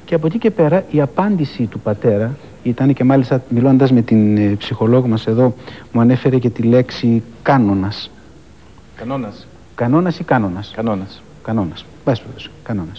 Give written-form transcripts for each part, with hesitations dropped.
Και από εκεί και πέρα η απάντηση του πατέρα ήταν, και μάλιστα μιλώντας με την ψυχολόγο μας εδώ, μου ανέφερε και τη λέξη κάνονας. Κανόνας. Κανόνας ή κάνονας? Κανόνας. Κανόνας. Κανόνας.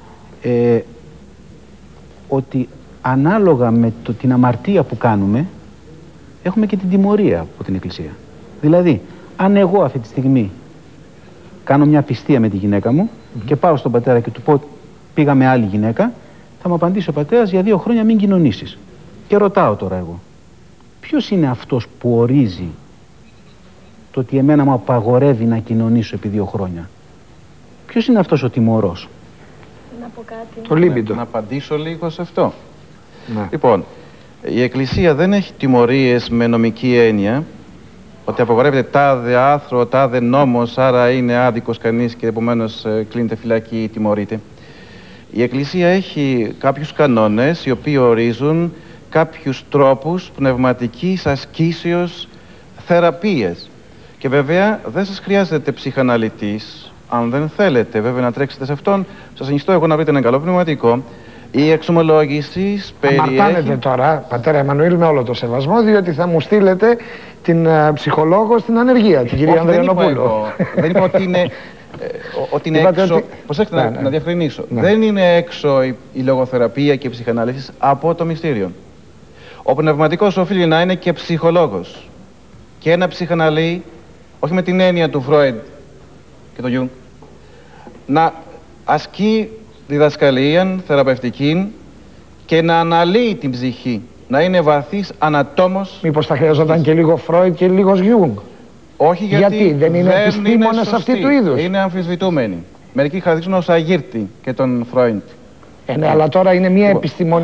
Ότι ανάλογα με την αμαρτία που κάνουμε, έχουμε και την τιμωρία από την Εκκλησία. Δηλαδή, αν εγώ αυτή τη στιγμή κάνω μια απιστία με τη γυναίκα μου και πάω στον πατέρα και του πω πήγα με άλλη γυναίκα, θα μου απαντήσει ο πατέρας για 2 χρόνια μην κοινωνήσεις. Και ρωτάω τώρα εγώ, ποιος είναι αυτός που ορίζει το ότι εμένα μου απαγορεύει να κοινωνήσω επί 2 χρόνια? Ποιος είναι αυτός ο τιμωρός? Να πω κάτι. Το λίμπιντο. Να απαντήσω λίγο σε αυτό. Ναι. Λοιπόν, η Εκκλησία δεν έχει τιμωρίες με νομική έννοια, ότι απαγορεύεται τάδε άρθρο, τάδε νόμος, άρα είναι άδικος κανείς και επομένως κλείνεται φυλακή ή τιμωρείται. Η Εκκλησία έχει κάποιους κανόνες οι οποίοι ορίζουν κάποιους τρόπους πνευματικής ασκήσεως θεραπείας. Και βέβαια δεν σας χρειάζεται ψυχαναλυτής, αν δεν θέλετε βέβαια να τρέξετε σε αυτόν, σας συνιστώ εγώ να βρείτε ένα καλό πνευματικό. Η εξομολόγηση περιέχει... Αμαρτάνετε τώρα, πατέρα Εμμανουήλ, με όλο το σεβασμό, διότι θα μου στείλετε την ψυχολόγο στην ανεργία, την κυρία Ανδριανοπούλου. Δεν είπα ότι είναι, ότι είναι έξω... Ότι... Προσέξτε να διευκρινίσω. Ναι. Δεν είναι έξω η λογοθεραπεία και η ψυχανάλυση από το μυστήριο. Ο πνευματικός οφείλει να είναι και ψυχολόγος. Και ένα ψυχαναλύει, όχι με την έννοια του Φρόιντ και του Γιούγκ, να ασκεί διδασκαλία, θεραπευτική και να αναλύει την ψυχή, να είναι βαθύς ανατόμος. Μήπως θα χρειαζόταν και λίγο Φρόιντ και λίγος Γιούγκ? Όχι, γιατί δεν είναι επιστήμονες αυτοί του είδους. Είναι αμφισβητούμενοι. Μερικοί χαρακτηρίζουν ως Αγύρτη και τον Φρόιντ. Ναι, αλλά τώρα είναι μια,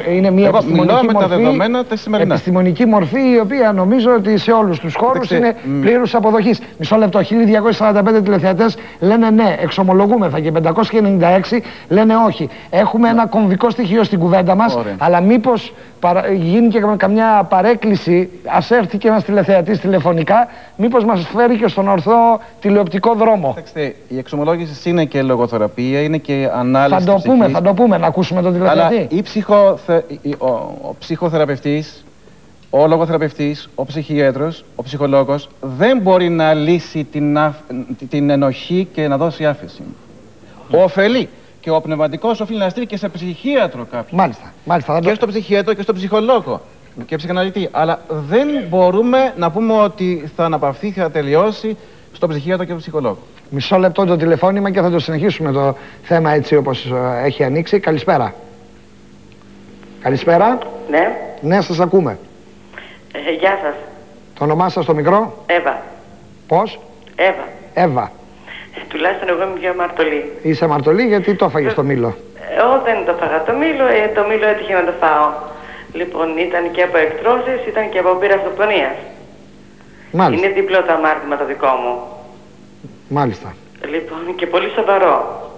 επιστημονική μορφή η οποία νομίζω ότι σε όλους τους χώρους είναι πλήρους αποδοχής. Μισό λεπτό, 1245 τηλεθεατές λένε ναι, εξομολογούμεθα, και 596 λένε όχι. Έχουμε ένα κομβικό στοιχείο στην κουβέντα μας, αλλά μήπως γίνει και καμιά παρέκκληση, ας έρθει και ένας τηλεθεατής τηλεφωνικά, μήπως μας φέρει και στον ορθό τηλεοπτικό δρόμο. Κοιτάξτε, η εξομολόγηση είναι και λογοθεραπεία, είναι και ανάλυση. Θα το πούμε, να ακούσουμε τον τηλεθεατή. Αλλά ο ψυχοθεραπευτής, ο λογοθεραπευτής, ο ψυχίατρος, ο ψυχολόγος δεν μπορεί να λύσει την ενοχή και να δώσει άφεση. Ωφελεί. Και ο πνευματικός οφείλει να στείλει και σε ψυχίατρο κάποιον. Μάλιστα. Και στο ψυχίατρο και στο ψυχολόγο και ψυχαναλυτή. Αλλά δεν μπορούμε να πούμε ότι θα αναπαυθεί, θα τελειώσει στο ψυχίατρο και στο ψυχολόγο. Μισό λεπτό το τηλεφώνημα και θα το συνεχίσουμε το θέμα έτσι όπως έχει ανοίξει. Καλησπέρα. Καλησπέρα. Ναι. Ναι, σας ακούμε. Γεια σας. Το όνομά σας στο μικρό? Εύα. Πώς? Εύα. Τουλάχιστον εγώ είμαι πιο αμαρτωλή. Είσαι αμαρτωλή γιατί το έφαγες το μήλο? Δεν το φάγα το μήλο, το μήλο έτυχε να το φάω. Λοιπόν, ήταν και από εκτρώσεις, ήταν και από πύρα αυτοκτονίας. Μάλιστα. Είναι διπλό το αμάρτημα το δικό μου. Μάλιστα. Λοιπόν, και πολύ σοβαρό.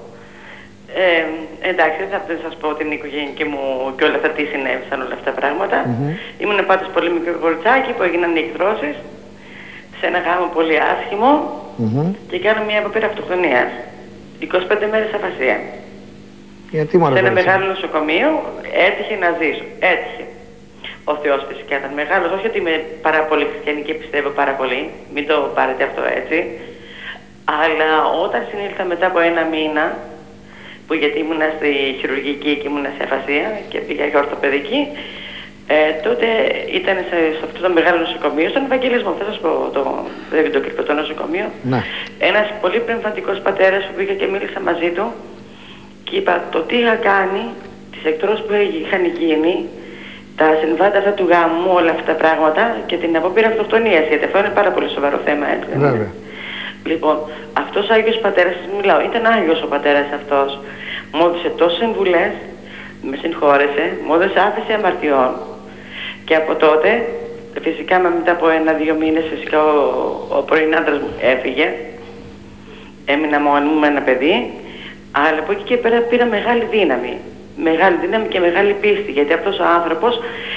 Εντάξει, δεν θα σας πω την οικογένειά μου και όλα αυτά τι συνέβησαν, όλα αυτά τα πράγματα. Ήμουν πάντως πολύ μικρό κοριτσάκι που έγιναν οι εκτρώσεις σε ένα γάμο πολύ άσχημο και κάνω μια απόπειρα αυτοκτονίας. 25 μέρες αφασία. Γιατί μόνο σε ένα μεγάλο νοσοκομείο έτυχε να ζήσω. Έτυχε. Ο Θεός φυσικά ήταν μεγάλος, όχι ότι είμαι πάρα πολύ χριστιανή και πιστεύω πάρα πολύ, μην το πάρετε αυτό έτσι. Αλλά όταν συνήλθα μετά από 1 μήνα, που γιατί ήμουνα στη χειρουργική και ήμουνα σε αφασία και πήγα για ορθοπαιδική, τότε ήταν σε αυτό το μεγάλο νοσοκομείο, στον Ευαγγελισμό. Θα σας πω, δεν το κρυφτώ το νοσοκομείο. Ναι. Ένας πολύ πνευματικός πατέρας που πήγα και μίλησα μαζί του και είπα το τι είχα κάνει, τις εκτρώσεις που είχαν γίνει, τα συμβάντα αυτά του γάμου, όλα αυτά τα πράγματα και την απόπειρα αυτοκτονίας, γιατί αυτό είναι πάρα πολύ σοβαρό θέμα, έτσι. Βέβαια. Λοιπόν, αυτός ο Άγιος Πατέρας, μιλάω, ήταν Άγιος ο Πατέρας αυτός, μου έδωσε τόσες συμβουλές, με συγχώρεσε, μου έδωσε άφεση αμαρτιών και από τότε, φυσικά μετά από 1-2 μήνες, φυσικά ο πρώην άντρας μου έφυγε, έμεινα μόνη μου με ένα παιδί, αλλά από εκεί και πέρα πήρα μεγάλη δύναμη και μεγάλη πίστη, γιατί αυτός ο άνθρωπος,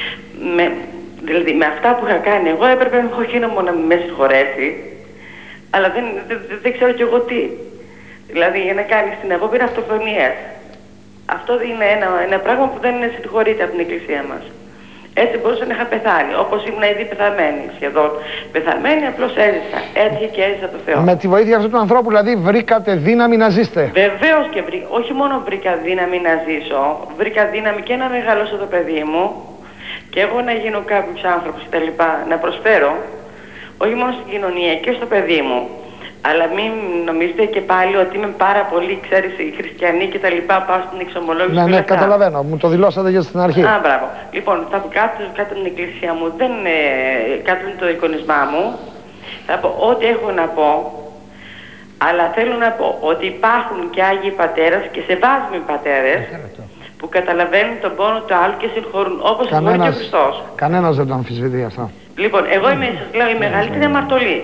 δηλαδή με αυτά που είχα κάνει εγώ έπρεπε όχι μόνο να με συγχωρέσει, αλλά δεν ξέρω κι εγώ τι. Δηλαδή για να κάνεις την απόπειρα αυτοκτονίας. Αυτό είναι ένα πράγμα που δεν συγχωρείται από την Εκκλησία μας. Έτσι μπορούσα να είχα πεθάνει, όπως ήμουν ήδη πεθαμένη σχεδόν. Πεθαμένη, απλώς έζησα. Έτυχε και έζησα το Θεό. Με τη βοήθεια αυτού του ανθρώπου, δηλαδή, βρήκατε δύναμη να ζήσετε. Βεβαίως και όχι μόνο βρήκα δύναμη να ζήσω, βρήκα δύναμη και να μεγαλώσω το παιδί μου και εγώ να γίνω κάποιος άνθρωπος κτλ. Να προσφέρω, όχι μόνο στην κοινωνία και στο παιδί μου. Αλλά μην νομίζετε και πάλι ότι είμαι πάρα πολύ, ξέρεις, χριστιανή και τα λοιπά, πάω στην εξομολόγηση. Ναι, καταλαβαίνω. Μου το δηλώσατε και στην αρχή. Α, μπράβο. Λοιπόν, θα πω κάτω την εκκλησία μου, κάτω το εικονισμά μου, θα πω ό,τι έχω να πω, αλλά θέλω να πω ότι υπάρχουν και Άγιοι Πατέρες και σεβάσμοι πατέρες που καταλαβαίνουν τον πόνο του άλλου και συγχωρούν, όπως συγχωρεί και ο Χριστός. Κανένας δεν το αμφισβητεί αυτό. Λοιπόν, εγώ είμαι, σας λέω, η μεγαλύτερη αμαρτωλή.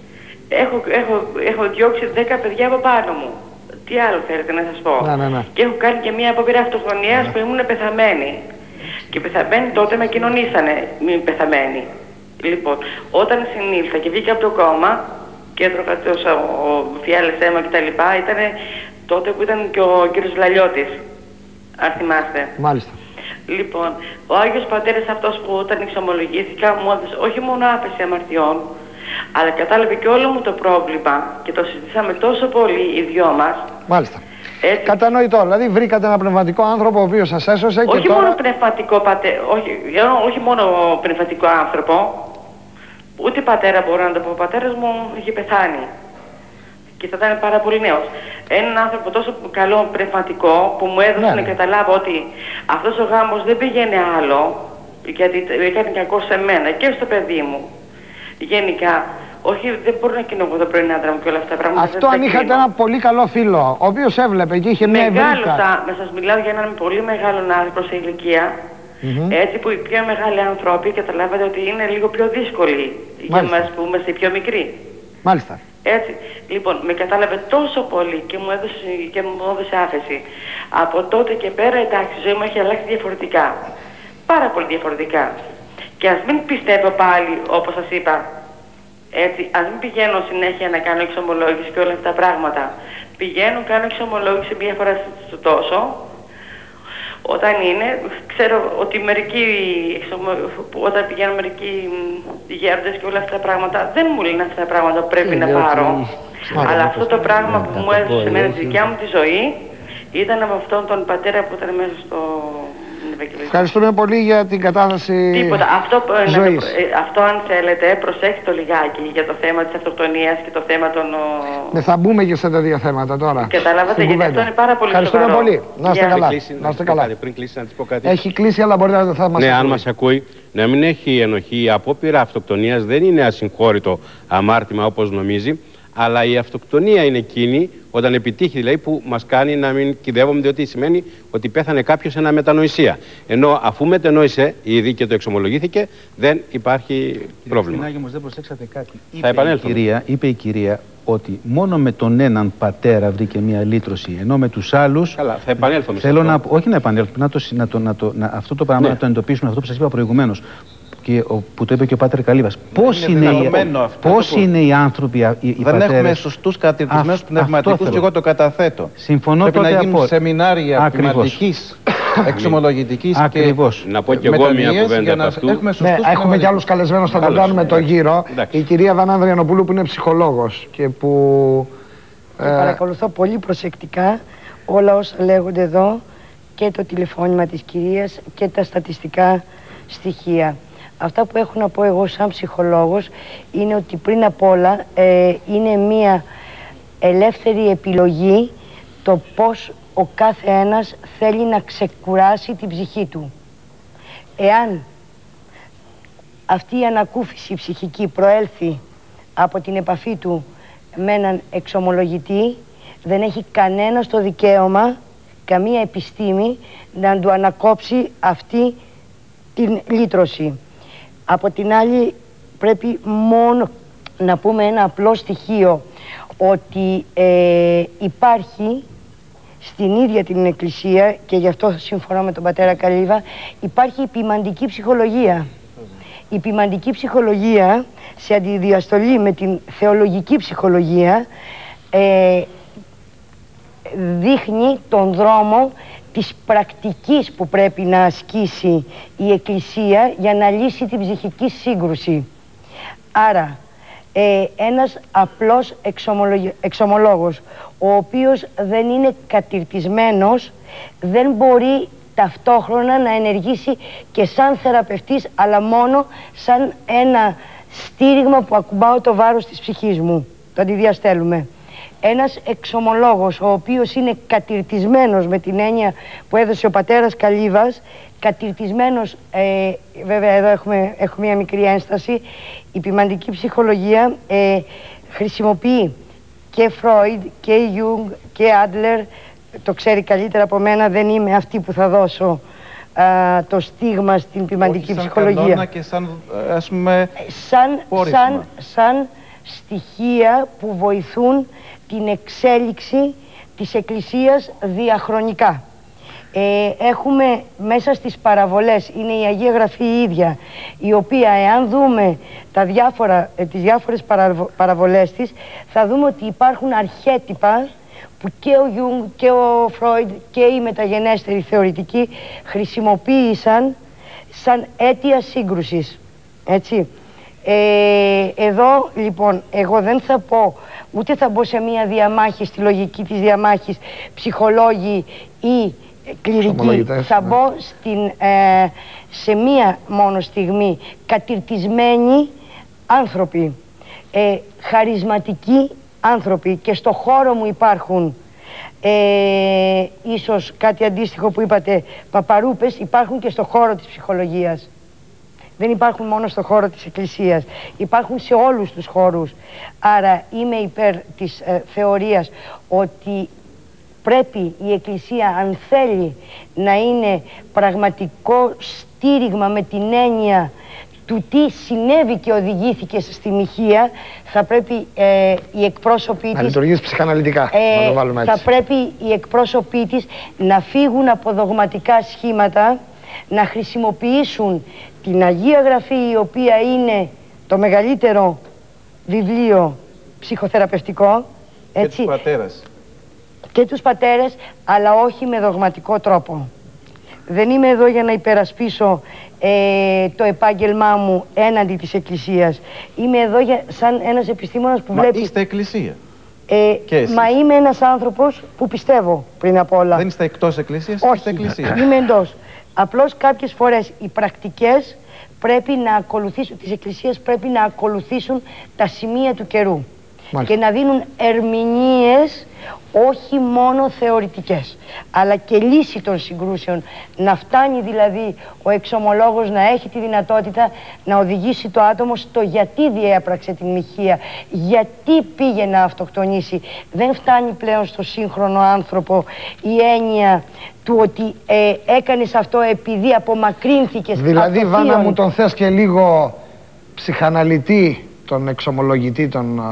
Έχω διώξει 10 παιδιά από πάνω μου. Τι άλλο θέλετε να σας πω. Ναι. Και έχω κάνει και μια απόπειρα αυτοκτονίας που ήμουν πεθαμένη. Και πεθαμένη τότε με κοινωνήσανε μη πεθαμένη. Λοιπόν, όταν συνήλθα και βγήκα από το κόμμα και έτρωγα φιάλες αίμα κτλ. Ήταν τότε που ήταν και ο κύριος Λαλιώτης. Αν θυμάστε. Μάλιστα. Λοιπόν, ο Άγιος Πατέρας αυτός που όταν εξομολογήθηκα μου έδωσε όχι μόνο άφεση αμαρτιών, αλλά κατάλαβε και όλο μου το πρόβλημα και το συζητήσαμε τόσο πολύ οι δυο μας. Μάλιστα. Έτσι. Κατανοητό. Δηλαδή βρήκατε ένα πνευματικό άνθρωπο ο οποίος σας έσωσε όχι και τώρα... μόνο πνευματικό όχι μόνο πνευματικό άνθρωπο, ούτε πατέρα μπορώ να το πω. Ο πατέρας μου είχε πεθάνει και θα ήταν πάρα πολύ νέος. Έναν άνθρωπο τόσο καλό πνευματικό που μου έδωσε να καταλάβω ότι αυτός ο γάμος δεν πήγαινε άλλο, γιατί έκανε κακό σε μένα και στο παιδί μου. Γενικά, όχι, δεν μπορώ να κοινώ εγώ το πρωί άντρα μου και όλα αυτά τα πράγματα. Αυτό αν είχατε ένα πολύ καλό φίλο, ο οποίος έβλεπε και είχε μια ευρύτητα. Μεγάλωσα, να σας μιλάω για έναν πολύ μεγάλο άνθρωπο σε ηλικία. Έτσι που οι πιο μεγάλοι άνθρωποι καταλάβατε ότι είναι λίγο πιο δύσκολοι για μας που είμαστε πιο μικροί. Μάλιστα. Έτσι. Λοιπόν, με κατάλαβε τόσο πολύ και μου έδωσε άφεση. Από τότε και πέρα, εντάξει, η ζωή μου έχει αλλάξει διαφορετικά. Πάρα πολύ διαφορετικά. Και ας μην πιστεύω πάλι, όπως σας είπα, έτσι, ας μην πηγαίνω συνέχεια να κάνω εξομολόγηση και όλα αυτά τα πράγματα. Πηγαίνω, κάνω εξομολόγηση μία φορά στο τόσο. Όταν είναι, ξέρω ότι όταν πηγαίνω μερικοί γέροντες και όλα αυτά τα πράγματα, δεν μου λένε αυτά τα πράγματα που πρέπει να πάρω. Αλλά αυτό το πράγμα που μου έδωσε εμένα τη δικιά μου τη ζωή, ήταν από αυτόν τον πατέρα που ήταν μέσα στο... Ευχαριστούμε πολύ για την κατάθεση. Τίποτα. Αυτό αν θέλετε, προσέξτε το λιγάκι για το θέμα της αυτοκτονίας και το θέμα των... Ναι, θα μπούμε και σε τέτοια θέματα τώρα. Καταλάβατε, γιατί αυτό είναι πάρα πολύ σοβαρό. Ευχαριστούμε πολύ. Να είστε καλά. Να είστε καλά. Πριν κλείσει, να της πω κάτι. Έχει κλείσει, αλλά μπορεί να θα μας ακούει. Ναι, αν μας ακούει, να μην έχει ενοχή. Η απόπειρα αυτοκτονίας δεν είναι ασυγχώρητο αμάρτημα όπως νομίζει. Αλλά η αυτοκτονία είναι εκείνη, όταν επιτύχει δηλαδή, που μας κάνει να μην κυδεύουμε, διότι σημαίνει ότι πέθανε κάποιος ένα μετανοησία. Ενώ αφού μετενόησε ήδη και το εξομολογήθηκε, δεν υπάρχει πρόβλημα. Κύριε όμως δεν προσέξατε κάτι. Θα επανέλθω. Είπε η κυρία ότι μόνο με τον έναν πατέρα βρήκε μια λύτρωση, ενώ με τους άλλους... Καλά, θα επανέλθω. Όχι να επανέλθουμε, αυτό το πράγμα να το εντοπίσουμε, αυτό που σας είπα προηγουμένως. Που το είπε και ο Πάτερ Καλύβας. Πώς είναι οι άνθρωποι, οι δεν πατέρες... έχουμε σωστούς κατηρτισμένους πνευματικούς και εγώ το καταθέτω. Συμφωνώ. Πρέπει να γίνουν σεμινάρια πνευματικής, εξομολογητικής και να πω και εγώ μια κουβέντα από αυτού. Έχουμε και άλλους καλεσμένους, θα τον κάνουμε το γύρο. Η κυρία Βανάνδριανοπούλου που είναι ψυχολόγος και που... Παρακολουθώ πολύ προσεκτικά όλα όσα λέγονται εδώ και το τηλεφώνημα της κυρίας και τα στατιστικά στοιχεία. Αυτά που έχω να πω εγώ σαν ψυχολόγος είναι ότι πριν απ' όλα είναι μία ελεύθερη επιλογή το πώς ο κάθε ένας θέλει να ξεκουράσει την ψυχή του. Εάν αυτή η ανακούφιση ψυχική προέλθει από την επαφή του με έναν εξομολογητή, δεν έχει κανένας το δικαίωμα, καμία επιστήμη να του ανακόψει αυτή την λύτρωση. Από την άλλη πρέπει μόνο να πούμε ένα απλό στοιχείο, ότι υπάρχει στην ίδια την Εκκλησία, και γι' αυτό συμφωνώ με τον πατέρα Καλύβα, υπάρχει η ποιμαντική ψυχολογία. Η ποιμαντική ψυχολογία, σε αντιδιαστολή με την θεολογική ψυχολογία, δείχνει τον δρόμο της πρακτικής που πρέπει να ασκήσει η Εκκλησία για να λύσει την ψυχική σύγκρουση. Άρα, ένας απλός εξομολόγος, ο οποίος δεν είναι κατηρτισμένος, δεν μπορεί ταυτόχρονα να ενεργήσει και σαν θεραπευτής, αλλά μόνο σαν ένα στήριγμα που ακουμπάω το βάρος της ψυχής μου. Το αντιδιαστέλουμε. Ένας εξομολόγος, ο οποίος είναι κατηρτισμένος με την έννοια που έδωσε ο πατέρας Καλύβας, κατηρτισμένος, βέβαια εδώ έχω μια μικρή ένσταση, η ποιμαντική ψυχολογία χρησιμοποιεί και Φρόιντ και Ιούγκ και Άντλερ, το ξέρει καλύτερα από μένα, δεν είμαι αυτή που θα δώσω το στίγμα στην ποιμαντική ψυχολογία. Σαν κανόνα και σαν, ας πούμε, σαν στοιχεία που βοηθούν την εξέλιξη της Εκκλησίας διαχρονικά. Έχουμε μέσα στις παραβολές, είναι η Αγία Γραφή η ίδια, η οποία εάν δούμε τις διάφορες παραβολές της, θα δούμε ότι υπάρχουν αρχέτυπα που και ο Ιούγκ και ο Φρόιντ και οι μεταγενέστεροι θεωρητικοί χρησιμοποίησαν σαν αίτια σύγκρουσης. Έτσι. Εδώ λοιπόν εγώ δεν θα πω, ούτε θα μπω σε μία διαμάχη, στη λογική της διαμάχης ψυχολόγοι ή κληρικοί. Θα μπω σε μία μόνο στιγμή κατηρτισμένοι άνθρωποι, χαρισματικοί άνθρωποι, και στο χώρο μου υπάρχουν ίσως κάτι αντίστοιχο που είπατε, παπαρούπες, υπάρχουν και στο χώρο της ψυχολογίας. Δεν υπάρχουν μόνο στο χώρο της Εκκλησίας, υπάρχουν σε όλους τους χώρους. Άρα είμαι υπέρ της θεωρίας ότι πρέπει η Εκκλησία, αν θέλει να είναι πραγματικό στήριγμα με την έννοια του τι συνέβη και οδηγήθηκε στη Μοιχεία, θα πρέπει οι εκπρόσωποι της... Να λειτουργήσει ψυχαναλυτικά, να το βάλουμε έτσι. Θα πρέπει οι εκπρόσωποι της να φύγουν από δογματικά σχήματα, να χρησιμοποιήσουν την Αγία Γραφή, η οποία είναι το μεγαλύτερο βιβλίο ψυχοθεραπευτικό. Έτσι. Και τους πατέρες. Και τους πατέρες, αλλά όχι με δογματικό τρόπο. Δεν είμαι εδώ για να υπερασπίσω το επάγγελμά μου έναντι της Εκκλησίας. Είμαι εδώ σαν ένας επιστήμονας που βλέπει... Είστε Εκκλησία. Μα είμαι ένας άνθρωπος που πιστεύω πριν απ' όλα. Δεν είστε εκτός Εκκλησίας, όχι, είστε Εκκλησία. Είμαι εντός. Απλώς κάποιες φορές οι πρακτικές πρέπει να ακολουθήσουν, της Εκκλησίας πρέπει να ακολουθήσουν τα σημεία του καιρού. Μάλιστα. Και να δίνουν ερμηνείες όχι μόνο θεωρητικές, αλλά και λύση των συγκρούσεων. Να φτάνει δηλαδή ο εξομολόγος να έχει τη δυνατότητα να οδηγήσει το άτομο στο γιατί διέπραξε την Μοιχεία, γιατί πήγε να αυτοκτονήσει. Δεν φτάνει πλέον στο σύγχρονο άνθρωπο η έννοια του ότι έκανες αυτό επειδή απομακρύνθηκες. Δηλαδή, Βάνα μου, τον θες και λίγο ψυχαναλυτή, τον εξομολογητή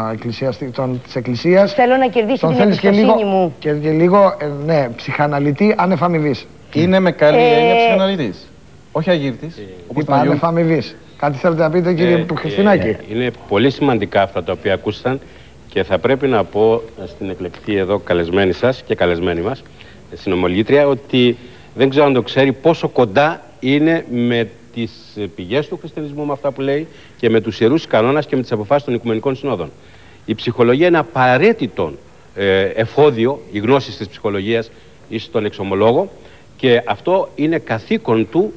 της Εκκλησίας. Θέλω να κερδίσει την εμπιστοσύνη μου. Και λίγο, ναι, ψυχαναλυτή άνευ αμοιβής. Είναι με καλή έννοια ψυχαναλυτής, όχι αγύρτης. Είπα άνευ αμοιβής. Κάτι θέλετε να πείτε, κύριε Χριστινάκη? Είναι πολύ σημαντικά αυτά τα οποία ακούστηκαν και θα πρέπει να πω στην εκλεκτή εδώ καλεσμένη σας και καλεσμένη μας, στην ομιλήτρια, ότι δεν ξέρω αν το ξέρει πόσο κοντά είναι με τις πηγές του χριστιανισμού, με αυτά που λέει, και με τους ιερούς κανόνες και με τις αποφάσεις των Οικουμενικών Συνόδων. Η ψυχολογία είναι απαραίτητο εφόδιο, η γνώση της ψυχολογίας ή στον εξομολόγο, και αυτό είναι καθήκον του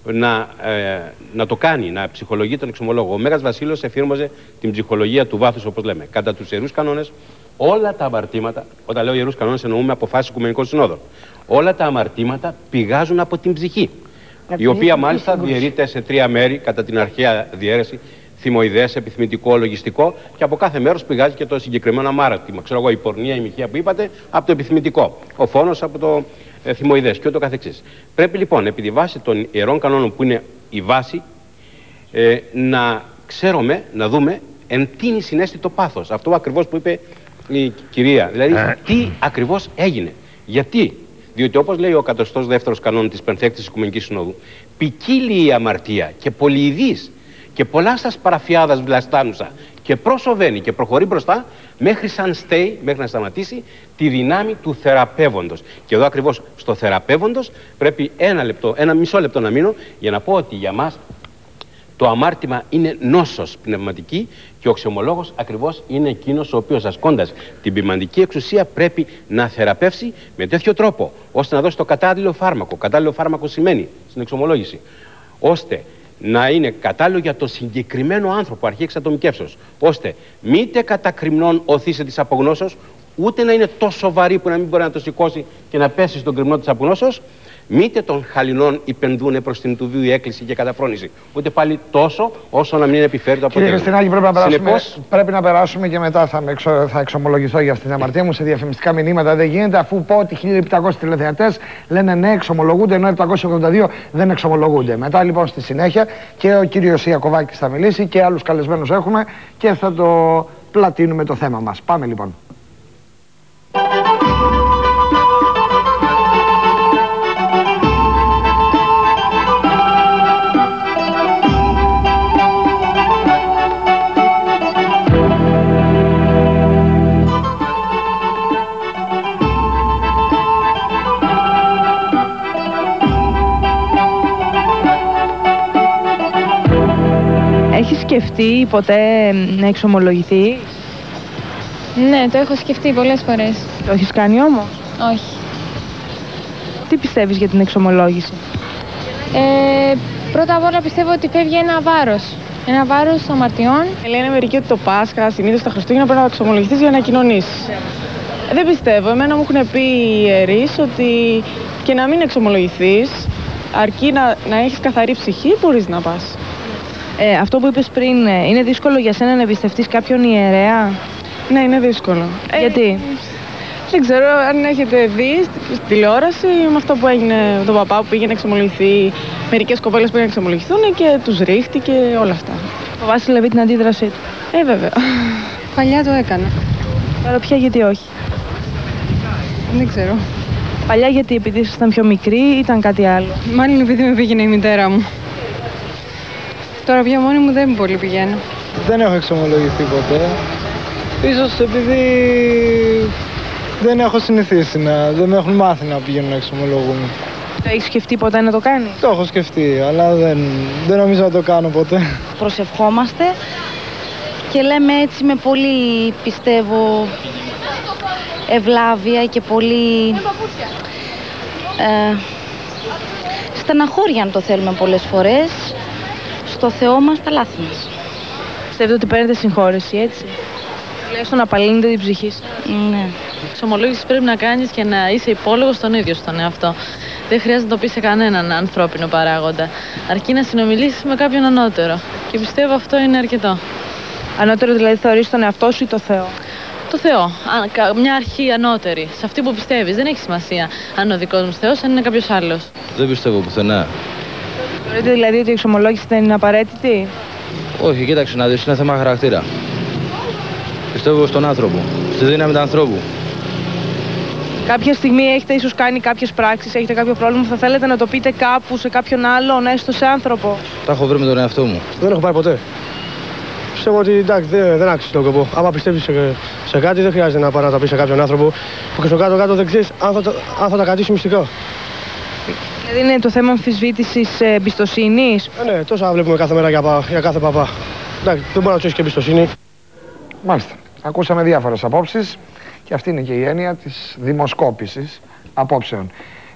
να το κάνει, να ψυχολογεί τον εξομολόγο. Ο Μέγας Βασίλειος εφήρμοζε την ψυχολογία του βάθους, όπως λέμε. Κατά τους ιερούς κανόνες, όλα τα αμαρτήματα, όταν λέω ιερούς κανόνες εννοούμε αποφάσεις Οικουμενικών Συνόδων, όλα τα αμαρτήματα πηγάζουν από την ψυχή, η οποία μάλιστα διαιρείται σε 3 μέρη κατά την αρχαία διαίρεση: θυμοειδές, επιθυμητικό, λογιστικό, και από κάθε μέρος πηγάζει και το συγκεκριμένο αμάρτημα. Ξέρω εγώ, η πορνεία, η μοιχεία που είπατε, από το επιθυμητικό, ο φόνος από το θυμοειδές και ούτω καθεξής. Πρέπει λοιπόν, επί τη βάση των ιερών κανόνων που είναι η βάση, να ξέρουμε, να δούμε εν τίνη συνέστη το πάθος. Αυτό ακριβώς που είπε η κυρία. Δηλαδή, τι ακριβώς έγινε. Γιατί? Διότι, όπως λέει ο 102ος κανόνα της Πενθέκτης Οικουμενικής Συνόδου, ποικίλη η αμαρτία και πολυειδής, και πολλά σας παραφιάδας βλαστάνουσα και προσοβαίνει και προχωρεί μπροστά μέχρι σαν στέει, μέχρι να σταματήσει τη δυνάμει του θεραπεύοντος. Και εδώ ακριβώς στο θεραπεύοντος πρέπει ένα μισό λεπτό να μείνω για να πω ότι για μας το αμάρτημα είναι νόσος πνευματική και ο οξιομολόγος ακριβώς είναι εκείνος ο οποίος ασκώντας την ποιμαντική εξουσία πρέπει να θεραπεύσει με τέτοιο τρόπο ώστε να δώσει το κατάλληλο φάρμακο. Κατάλληλο φάρμακο σημαίνει στην εξομολόγηση ώστε να είναι κατάλληλο για το συγκεκριμένο άνθρωπο αρχή εξατομικεύσεως, ώστε μήτε κατακριμνών οθήσε της απογνώσεως, ούτε να είναι τόσο βαρύ που να μην μπορεί να το σηκώσει και να πέσει στον κρυμνό της απογνώσεως, μήτε των χαλινών υπενδούνε προς την του βίου η έκκληση και καταφρόνηση, ούτε πάλι τόσο όσο να μην επιφέρει το αποτέλεσμα. Κύριε Χριστινάκη, πρέπει να περάσουμε και μετά θα εξομολογηθώ για αυτήν την αμαρτία μου σε διαφημιστικά μηνύματα. Δεν γίνεται, αφού πω ότι 1.700 τηλεθεατές λένε ναι, εξομολογούνται, ενώ 782 δεν εξομολογούνται. Μετά λοιπόν στη συνέχεια και ο κύριος Ιακωβάκης θα μιλήσει και άλλους καλεσμένους έχουμε και θα το πλατείνουμε το θέμα μας. Πάμε λοιπόν. Έχεις σκεφτεί ποτέ να εξομολογηθείς? Ναι, το έχω σκεφτεί πολλές φορές. Το έχεις κάνει όμως? Όχι. Τι πιστεύεις για την εξομολόγηση? Πρώτα απ' όλα πιστεύω ότι φεύγει ένα βάρος. Ένα βάρος αμαρτιών. Λένε μερικοί ότι το Πάσχα, συνήθως τα Χριστούγεννα, πρέπει να εξομολογηθείς για να κοινωνήσεις. Δεν πιστεύω. Εμένα μου έχουν πει οι ιερείς ότι και να μην εξομολογηθείς, αρκεί να έχεις καθαρή ψυχή, μπορείς να πας. Αυτό που είπες πριν, είναι δύσκολο για σένα να εμπιστευτείς κάποιον ιερέα? Ναι, είναι δύσκολο. Γιατί? Δεν ξέρω αν έχετε δει στην τηλεόραση με αυτό που έγινε με τον παπά που πήγε να εξομολογηθεί. Μερικές κοπέλες πήγαν να εξομολογηθούν και τους ρίχτηκε όλα αυτά. Φοβάσαι δηλαδή την αντίδρασή του? Βέβαια. Παλιά το έκανα. Τώρα πια γιατί όχι? Δεν ξέρω. Παλιά γιατί, επειδή ήσασταν πιο μικρή ή ήταν κάτι άλλο? Μάλλον επειδή με πήγαινε η μητέρα μου. Τώρα πια μόνη μου δεν πολύ πηγαίνω. Δεν έχω εξομολογηθεί ποτέ. Ίσως επειδή δεν έχω συνηθίσει δεν με έχουν μάθει να πηγαίνουν να εξομολογούν. Το έχεις σκεφτεί ποτέ να το κάνεις? Το έχω σκεφτεί, αλλά δεν νομίζω να το κάνω ποτέ. Προσευχόμαστε και λέμε έτσι με πολύ, πιστεύω, ευλάβεια και πολύ στεναχώρια, αν το θέλουμε πολλές φορές, στο Θεό μας τα λάθη μας. Πιστεύετε ότι παίρνετε συγχώρεση, έτσι? Τουλάχιστον να απαλύνετε την ψυχή σας. Ναι. Εξομολόγηση πρέπει να κάνεις και να είσαι υπόλογος στον ίδιο στον εαυτό. Δεν χρειάζεται να το πεις σε κανέναν ανθρώπινο παράγοντα. Αρκεί να συνομιλήσεις με κάποιον ανώτερο. Και πιστεύω αυτό είναι αρκετό. Ανώτερο δηλαδή θεωρείς τον εαυτό σου ή το Θεό? Το Θεό. Μια αρχή ανώτερη. Σε αυτή που πιστεύεις. Δεν έχει σημασία αν ο δικός μου Θεός, αν είναι κάποιος άλλος. Δεν πιστεύω πουθενά. Θεωρείτε δηλαδή ότι η εξομολόγηση δεν είναι απαραίτητη? Όχι, κοίταξε να δεις, είναι θέμα χαρακτήρα. Πιστεύω στον άνθρωπο, στη δύναμη του ανθρώπου. Κάποια στιγμή έχετε ίσως κάνει κάποιες πράξεις, έχετε κάποιο πρόβλημα που θα θέλετε να το πείτε κάπου, σε κάποιον άλλον, έστω σε άνθρωπο? Τα έχω βρει με τον εαυτό μου. Δεν έχω πάει ποτέ. Πιστεύω ότι εντάξει, δεν άξιζε τον κόπο. Άμα πιστεύεις σε κάτι, δεν χρειάζεται να πάει να τα πει σε κάποιον άνθρωπο που και στο κάτω-κάτω δεν ξέρεις αν θα τα κρατήσει μυστικά. Δηλαδή είναι το θέμα αμφισβήτησης εμπιστοσύνης? Ναι, τόσα βλέπουμε κάθε μέρα για κάθε παπά. Εντάξει, δεν μπορεί να του έχει και εμπιστοσύνη. Μάλιστα. Ακούσαμε διάφορες απόψεις και αυτή είναι και η έννοια της δημοσκόπησης απόψεων.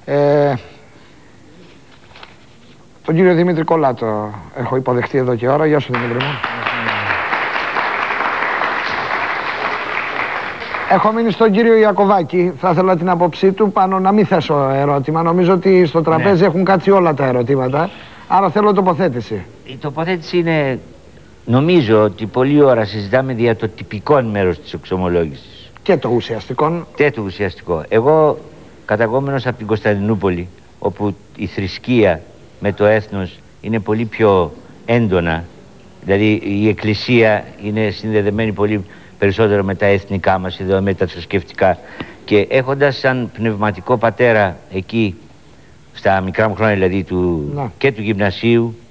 Τον κύριο Δημήτρη Κολάτο έχω υποδεχτεί εδώ και ώρα. Γεια σου, Δημήτρη μου. Έχω μείνει στον κύριο Ιακωβάκη. Θα ήθελα την άποψή του πάνω, να μην θέσω ερώτημα. Νομίζω ότι στο τραπέζι έχουν κάτσει όλα τα ερωτήματα. Άρα θέλω τοποθέτηση. Η τοποθέτηση είναι, νομίζω ότι πολλή ώρα συζητάμε για το τυπικό μέρος της εξομολόγησης. Και το ουσιαστικό. Και το ουσιαστικό. Εγώ καταγόμενος από την Κωνσταντινούπολη, όπου η θρησκεία με το έθνος είναι πολύ πιο έντονα, δηλαδή η Εκκλησία είναι συνδεδεμένη πολύ περισσότερο με τα εθνικά μας, με τα θρησκευτικά, και έχοντας σαν πνευματικό πατέρα εκεί στα μικρά μου χρόνια, δηλαδή και του γυμνασίου,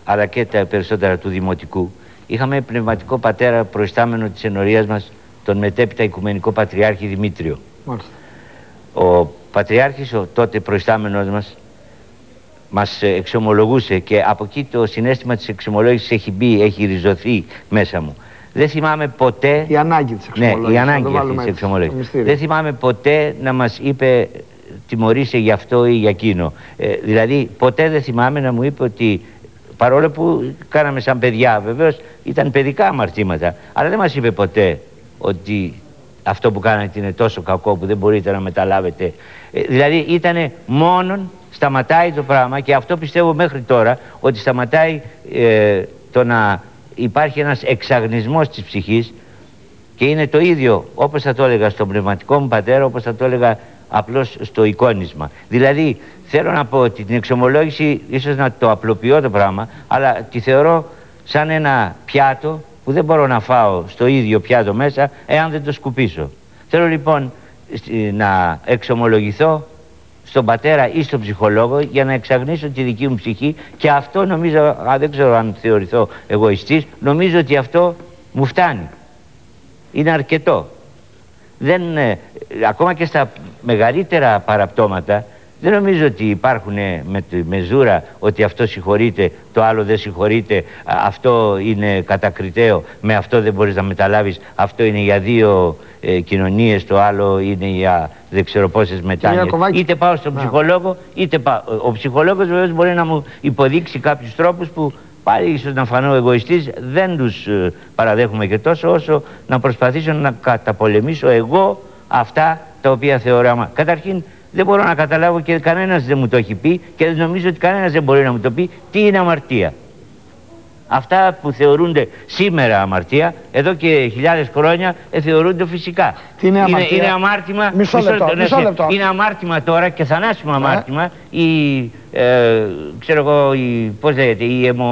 αλλά και τα περισσότερα του Δημοτικού, είχαμε πνευματικό πατέρα προϊστάμενο της ενορίας μας, τον μετέπειτα Οικουμενικό Πατριάρχη Δημήτριο. Μάλιστα. Ο Πατριάρχης, ο τότε προϊστάμενος μας εξομολογούσε, και από εκεί το συναίσθημα της εξομολόγησης έχει μπει, έχει ριζωθεί μέσα μου. Δεν θυμάμαι ποτέ... Η ανάγκη της εξομολόγησης. Ναι, η ανάγκη αυτής της εξομολόγησης. Δεν θυμάμαι ποτέ να μας είπε τιμωρήσε για αυτό ή για εκείνο. Δηλαδή ποτέ δεν θυμάμαι να μου είπε ότι, παρόλο που κάναμε σαν παιδιά, βεβαίως ήταν παιδικά αμαρτήματα, αλλά δεν μας είπε ποτέ ότι αυτό που κάνατε είναι τόσο κακό που δεν μπορείτε να μεταλάβετε. Δηλαδή ήτανε μόνον, σταματάει το πράγμα, και αυτό πιστεύω μέχρι τώρα, ότι σταματάει το να υπάρχει ένας εξαγνισμός της ψυχής, και είναι το ίδιο όπως θα το έλεγα στον πνευματικό μου πατέρα, όπως θα το έλεγα απλώς στο εικόνισμα. Δηλαδή θέλω να πω ότι την εξομολόγηση, ίσως να το απλοποιώ το πράγμα, αλλά τη θεωρώ σαν ένα πιάτο που δεν μπορώ να φάω στο ίδιο πιάτο μέσα εάν δεν το σκουπίσω. Θέλω λοιπόν να εξομολογηθώ στον πατέρα ή στον ψυχολόγο για να εξαγνίσω τη δική μου ψυχή, και αυτό νομίζω, δεν ξέρω αν θεωρηθώ εγωιστής, νομίζω ότι αυτό μου φτάνει. Είναι αρκετό. Ακόμα και στα μεγαλύτερα παραπτώματα δεν νομίζω ότι υπάρχουν με ζούρα ότι αυτό συγχωρείται, το άλλο δεν συγχωρείται, αυτό είναι κατακριτέο, με αυτό δεν μπορείς να μεταλάβεις, αυτό είναι για δύο κοινωνίες, το άλλο είναι για δεν ξέρω πόσες μετάνοιες. Είτε πάω στον ψυχολόγο, είτε πάω. Ο ψυχολόγος βεβαίως μπορεί να μου υποδείξει κάποιους τρόπους που πάλι ίσως να φανώ εγωιστής, δεν τους παραδέχομαι και τόσο, όσο να προσπαθήσω να καταπολεμήσω εγώ αυτά τα οποία θεωρώ. Καταρχήν δεν μπορώ να καταλάβω, και κανένας δεν μου το έχει πει, και νομίζω ότι κανένας δεν μπορεί να μου το πει, τι είναι αμαρτία. Αυτά που θεωρούνται σήμερα αμαρτία, εδώ και χιλιάδες χρόνια θεωρούνται φυσικά. Τι είναι αμαρτία? Είναι αμάρτημα. Μισό λεπτό. Είναι αμάρτημα τώρα, και θανάσιμο αμάρτημα, ξέρω εγώ, πώς λέγεται,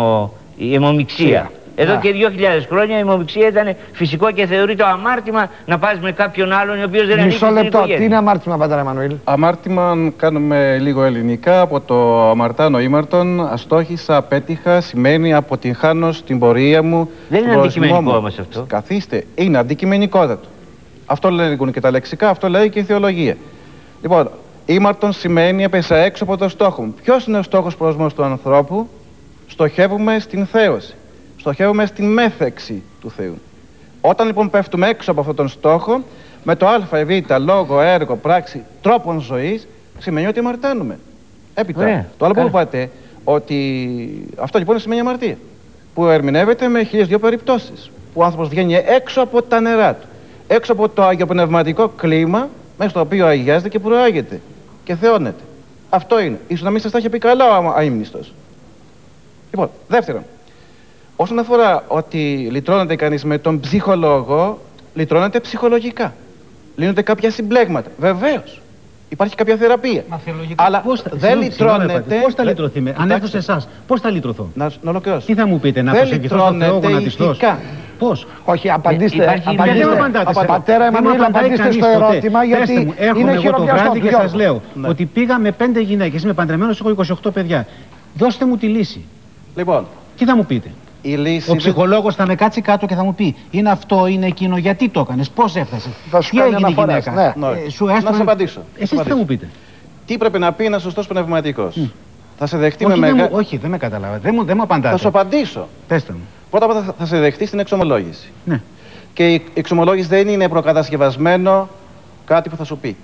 η αιμομιξία. Εδώ και 2.000 χρόνια η αιμομιξία ήταν φυσικό και θεωρείται αμάρτημα να πας με κάποιον άλλον ο οποίος δεν ανήκει στην οικογένεια. Μισό λεπτό. Τι είναι αμάρτημα, πατέρα Εμμανουήλ? Αμάρτημα, αν κάνουμε λίγο ελληνικά, από το αμαρτάνω ήμαρτον, αστόχησα, απέτυχα, σημαίνει αποτυγχάνω στην πορεία μου. Δεν είναι αντικειμενικό όμως αυτό. Καθίστε, είναι αντικειμενικότατο. Αυτό λέγουν και τα λεξικά, αυτό λέει και η θεολογία. Λοιπόν, ήμαρτον σημαίνει έπεσα έξω από το στόχο μου. Ποιος είναι ο στόχος προσμός του ανθρώπου? Στοχεύουμε στην θέωση. Στοχεύουμε στην μέθεξη του Θεού. Όταν λοιπόν πέφτουμε έξω από αυτόν τον στόχο, με το α ή β, λόγο, έργο, πράξη, τρόπον ζωής, σημαίνει ότι αμαρτάνουμε. Έπειτα, το άλλο που είπατε, ότι αυτό λοιπόν σημαίνει αμαρτία, που ερμηνεύεται με 1002 περιπτώσεις, που ο άνθρωπος βγαίνει έξω από τα νερά του, έξω από το αγιοπνευματικό κλίμα, μέσα στο οποίο αγιάζεται και προάγεται και θεώνεται. Αυτό είναι. Ίσως να μην σας τα είχε πει καλά ο αείμνηστος. Λοιπόν, δεύτερον, όσον αφορά ότι λυτρώνεται κανείς με τον ψυχολόγο, λυτρώνεται ψυχολογικά. Λύνονται κάποια συμπλέγματα. Βεβαίως. Υπάρχει κάποια θεραπεία. Αλλά δεν λυτρώνεται. Πώς θα λυτρωθεί? Αν έρθω σε εσάς, πώς θα λυτρωθώ? Να ολοκληρώσω. Τι θα μου πείτε, να προσεγγιθώ στον Θεό γονατιστός? Πώς? Όχι, απαντήστε. Πατέρα Εμμανουήλ, απαντήστε στο ερώτημα, γιατί είναι εγώ το βράδυ και σας λέω ότι πήγα με 5 γυναίκες, είμαι παντρεμένος, έχω 28 παιδιά. Δώστε μου τη λύση. Λοιπόν. Τι θα μου πείτε? Ο ψυχολόγος θα με κάτσει κάτω και θα μου πει: είναι αυτό, είναι εκείνο, γιατί το έκανες, πώς έφτασε, τι έγινε η γυναίκα. Να σε απαντήσω. Εσείς τι θα μου πείτε? Τι πρέπει να πει ένας σωστός πνευματικός? Θα σε δεχτεί με μεγάλη. Όχι, δεν με καταλάβατε. Δεν μου απαντάτε. Θα σου απαντήσω. Πέστε μου. Πρώτα απ' όλα θα σε δεχτεί στην εξομολόγηση. Ναι. Και η εξομολόγηση δεν είναι προκατασκευασμένο κάτι που θα σου πει.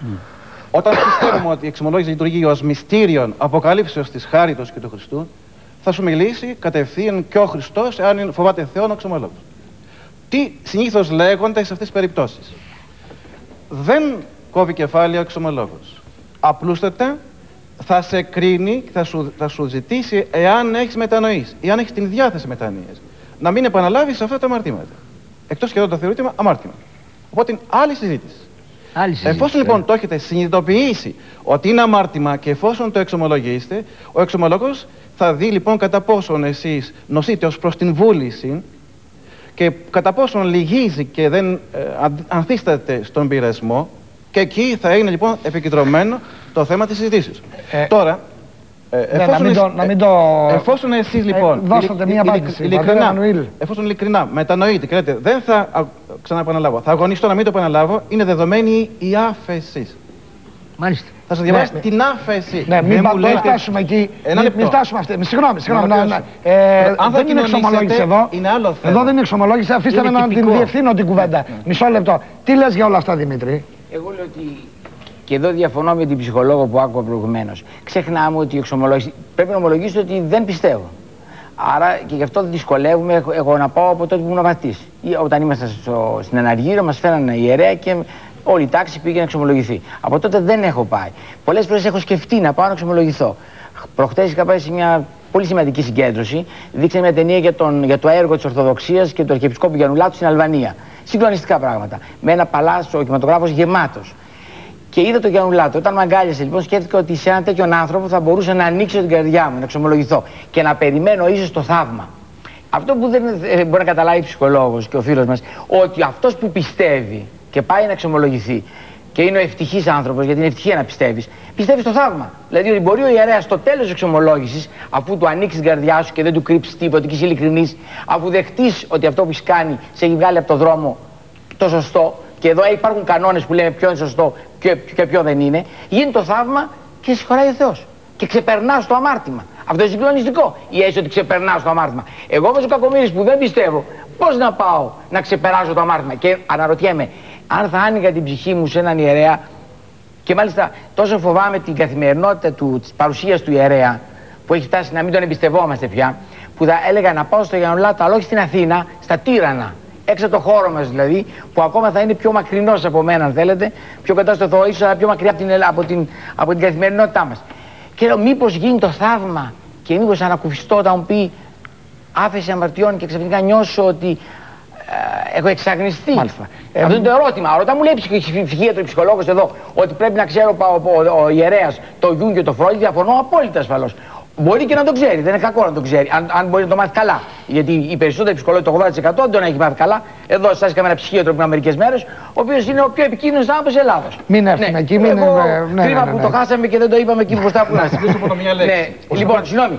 Όταν πιστεύουμε ότι η εξομολόγηση λειτουργεί ως μυστήριον αποκαλύψεως της χάριτος και του Χριστού, θα σου μιλήσει κατευθείαν και ο Χριστός, εάν φοβάται Θεόν ο εξομολόγος. Τι συνήθως λέγονται σε αυτές τις περιπτώσεις? Δεν κόβει κεφάλι ο εξομολόγος. Απλούστατα θα σε κρίνει, θα σου ζητήσει εάν έχεις μετανοήσει, εάν έχεις την διάθεση μετανοίας, να μην επαναλάβεις αυτά τα αμαρτήματα. Εκτός και εδώ το θεωρείται αμάρτημα. Οπότε είναι άλλη συζήτηση. Εφόσον λοιπόν το έχετε συνειδητοποιήσει ότι είναι αμάρτημα και εφόσον το εξομολογήσετε, ο εξομολόγος θα δει λοιπόν κατά πόσον εσείς νοσείτε ως προς την βούληση και κατά πόσον λυγίζει και δεν ανθίσταται στον πειρασμό, και εκεί θα είναι λοιπόν επικεντρωμένο το θέμα της συζητήσεως. Τώρα, Εφόσον εσείς λοιπόν. Δώσατε μία απάντηση. Εφόσον ειλικρινά μετανοείτε και λέτε δεν θα ξαναεπαναλάβω, θα αγωνιστώ να μην το επαναλάβω, είναι δεδομένη η άφεση. Μάλιστα. Θα σας διαβάσω την άφεση. Ναι, μην φτάσουμε εκεί. Μην φτάσουμε αυτή. Συγγνώμη. Αν δεν είναι εξομολόγηση εδώ. Εδώ δεν είναι εξομολόγηση. Αφήστε με να την διευθύνω την κουβέντα. Μισό λεπτό. Τι λες για όλα αυτά, Δημήτρη? Εγώ λέω ότι. Και εδώ διαφωνώ με την ψυχολόγο που άκουγα προηγουμένως. Ξεχνάμε ότι η εξομολόγηση. Πρέπει να ομολογήσω ότι δεν πιστεύω. Άρα και γι' αυτό δυσκολεύομαι εγώ να πάω από τότε που ήμουν βατής. Όταν ήμασταν στην Αναργύρο, μας φέρανε ιερέα και όλη η τάξη πήγε να εξομολογηθεί. Από τότε δεν έχω πάει. Πολλές φορές έχω σκεφτεί να πάω να εξομολογηθώ. Προχτές είχα πάει σε μια πολύ σημαντική συγκέντρωση. Δείξανε μια ταινία για το έργο της Ορθοδοξίας και του Αρχιεπισκόπου Γιαννουλάτου στην Αλβανία. Συγκλονιστικά πράγματα. Με ένα παλάσιο κινηματογράφος γεμάτος. Και είδα τον Γιαννουλάτο. Όταν με αγκάλιασε, λοιπόν, σκέφτηκα ότι σε έναν τέτοιον άνθρωπο θα μπορούσα να ανοίξω την καρδιά μου, να εξομολογηθώ και να περιμένω ίσως το θαύμα. Αυτό που δεν μπορεί να καταλάβει ο ψυχολόγος και ο φίλος μας, ότι αυτός που πιστεύει και πάει να εξομολογηθεί και είναι ο ευτυχής άνθρωπος, γιατί είναι ευτυχία να πιστεύεις, πιστεύει στο θαύμα. Δηλαδή ότι μπορεί ο ιερέας στο τέλος της εξομολόγησης, αφού του ανοίξει την καρδιά σου και δεν του κρύψει τίποτα και είσαι ειλικρινής, αφού δεχτείς ότι αυτό που έχει κάνει σε έχει βγάλει από το δρόμο το σωστό. Και εδώ υπάρχουν κανόνες που λένε ποιο είναι σωστό και ποιο δεν είναι. Γίνει το θαύμα και συγχωράει ο Θεός. Και ξεπερνάς το αμάρτημα. Αυτό είναι συγκλονιστικό. Ή έτσι ότι ξεπερνάς το αμάρτημα. Εγώ όμως ο κακομοίρης που δεν πιστεύω, πώς να πάω να ξεπεράσω το αμάρτημα? Και αναρωτιέμαι, αν θα άνοιγα την ψυχή μου σε έναν ιερέα, και μάλιστα τόσο φοβάμαι την καθημερινότητα της παρουσίας του ιερέα, που έχει φτάσει να μην τον εμπιστευόμαστε πια, που θα έλεγα να πάω στο Γιαννουλάτο, αλλά όχι στην Αθήνα, στα Τύρανα. Έξω από το χώρο μας δηλαδή, που ακόμα θα είναι πιο μακρινός από μένα, αν θέλετε, πιο κοντά στο Θεό, ίσως πιο μακριά από την καθημερινότητά μας. Και λέω, μήπως γίνει το θαύμα και μήπως ανακουφιστώ όταν μου πει άφεση αμαρτιών και ξαφνικά νιώσω ότι έχω εξαγνιστεί. Αυτό είναι το ερώτημα. Όταν μου λέει ψυχίατρο ή ψυχολόγος εδώ ότι πρέπει να ξέρω ο ιερέας το Γιούν και το Φρόιντ, διαφωνώ απόλυτα ασφαλώς. Μπορεί και να το ξέρει, δεν είναι κακό να το ξέρει, αν μπορεί να το μάθει καλά. Γιατί οι περισσότεροι ψυχολόγοι, το 80% δεν τον έχει μάθει καλά. Εδώ σας είχαμε ένα ψυχίατρο πριν μερικές μέρες, ο οποίος είναι ο πιο επικίνδυνος άνθρωπος της Ελλάδος. Μην έρθουμε εκεί, μην είναι. Κρίμα που το χάσαμε και δεν το είπαμε εκεί μπροστά που είμαστε. Λοιπόν, συγγνώμη.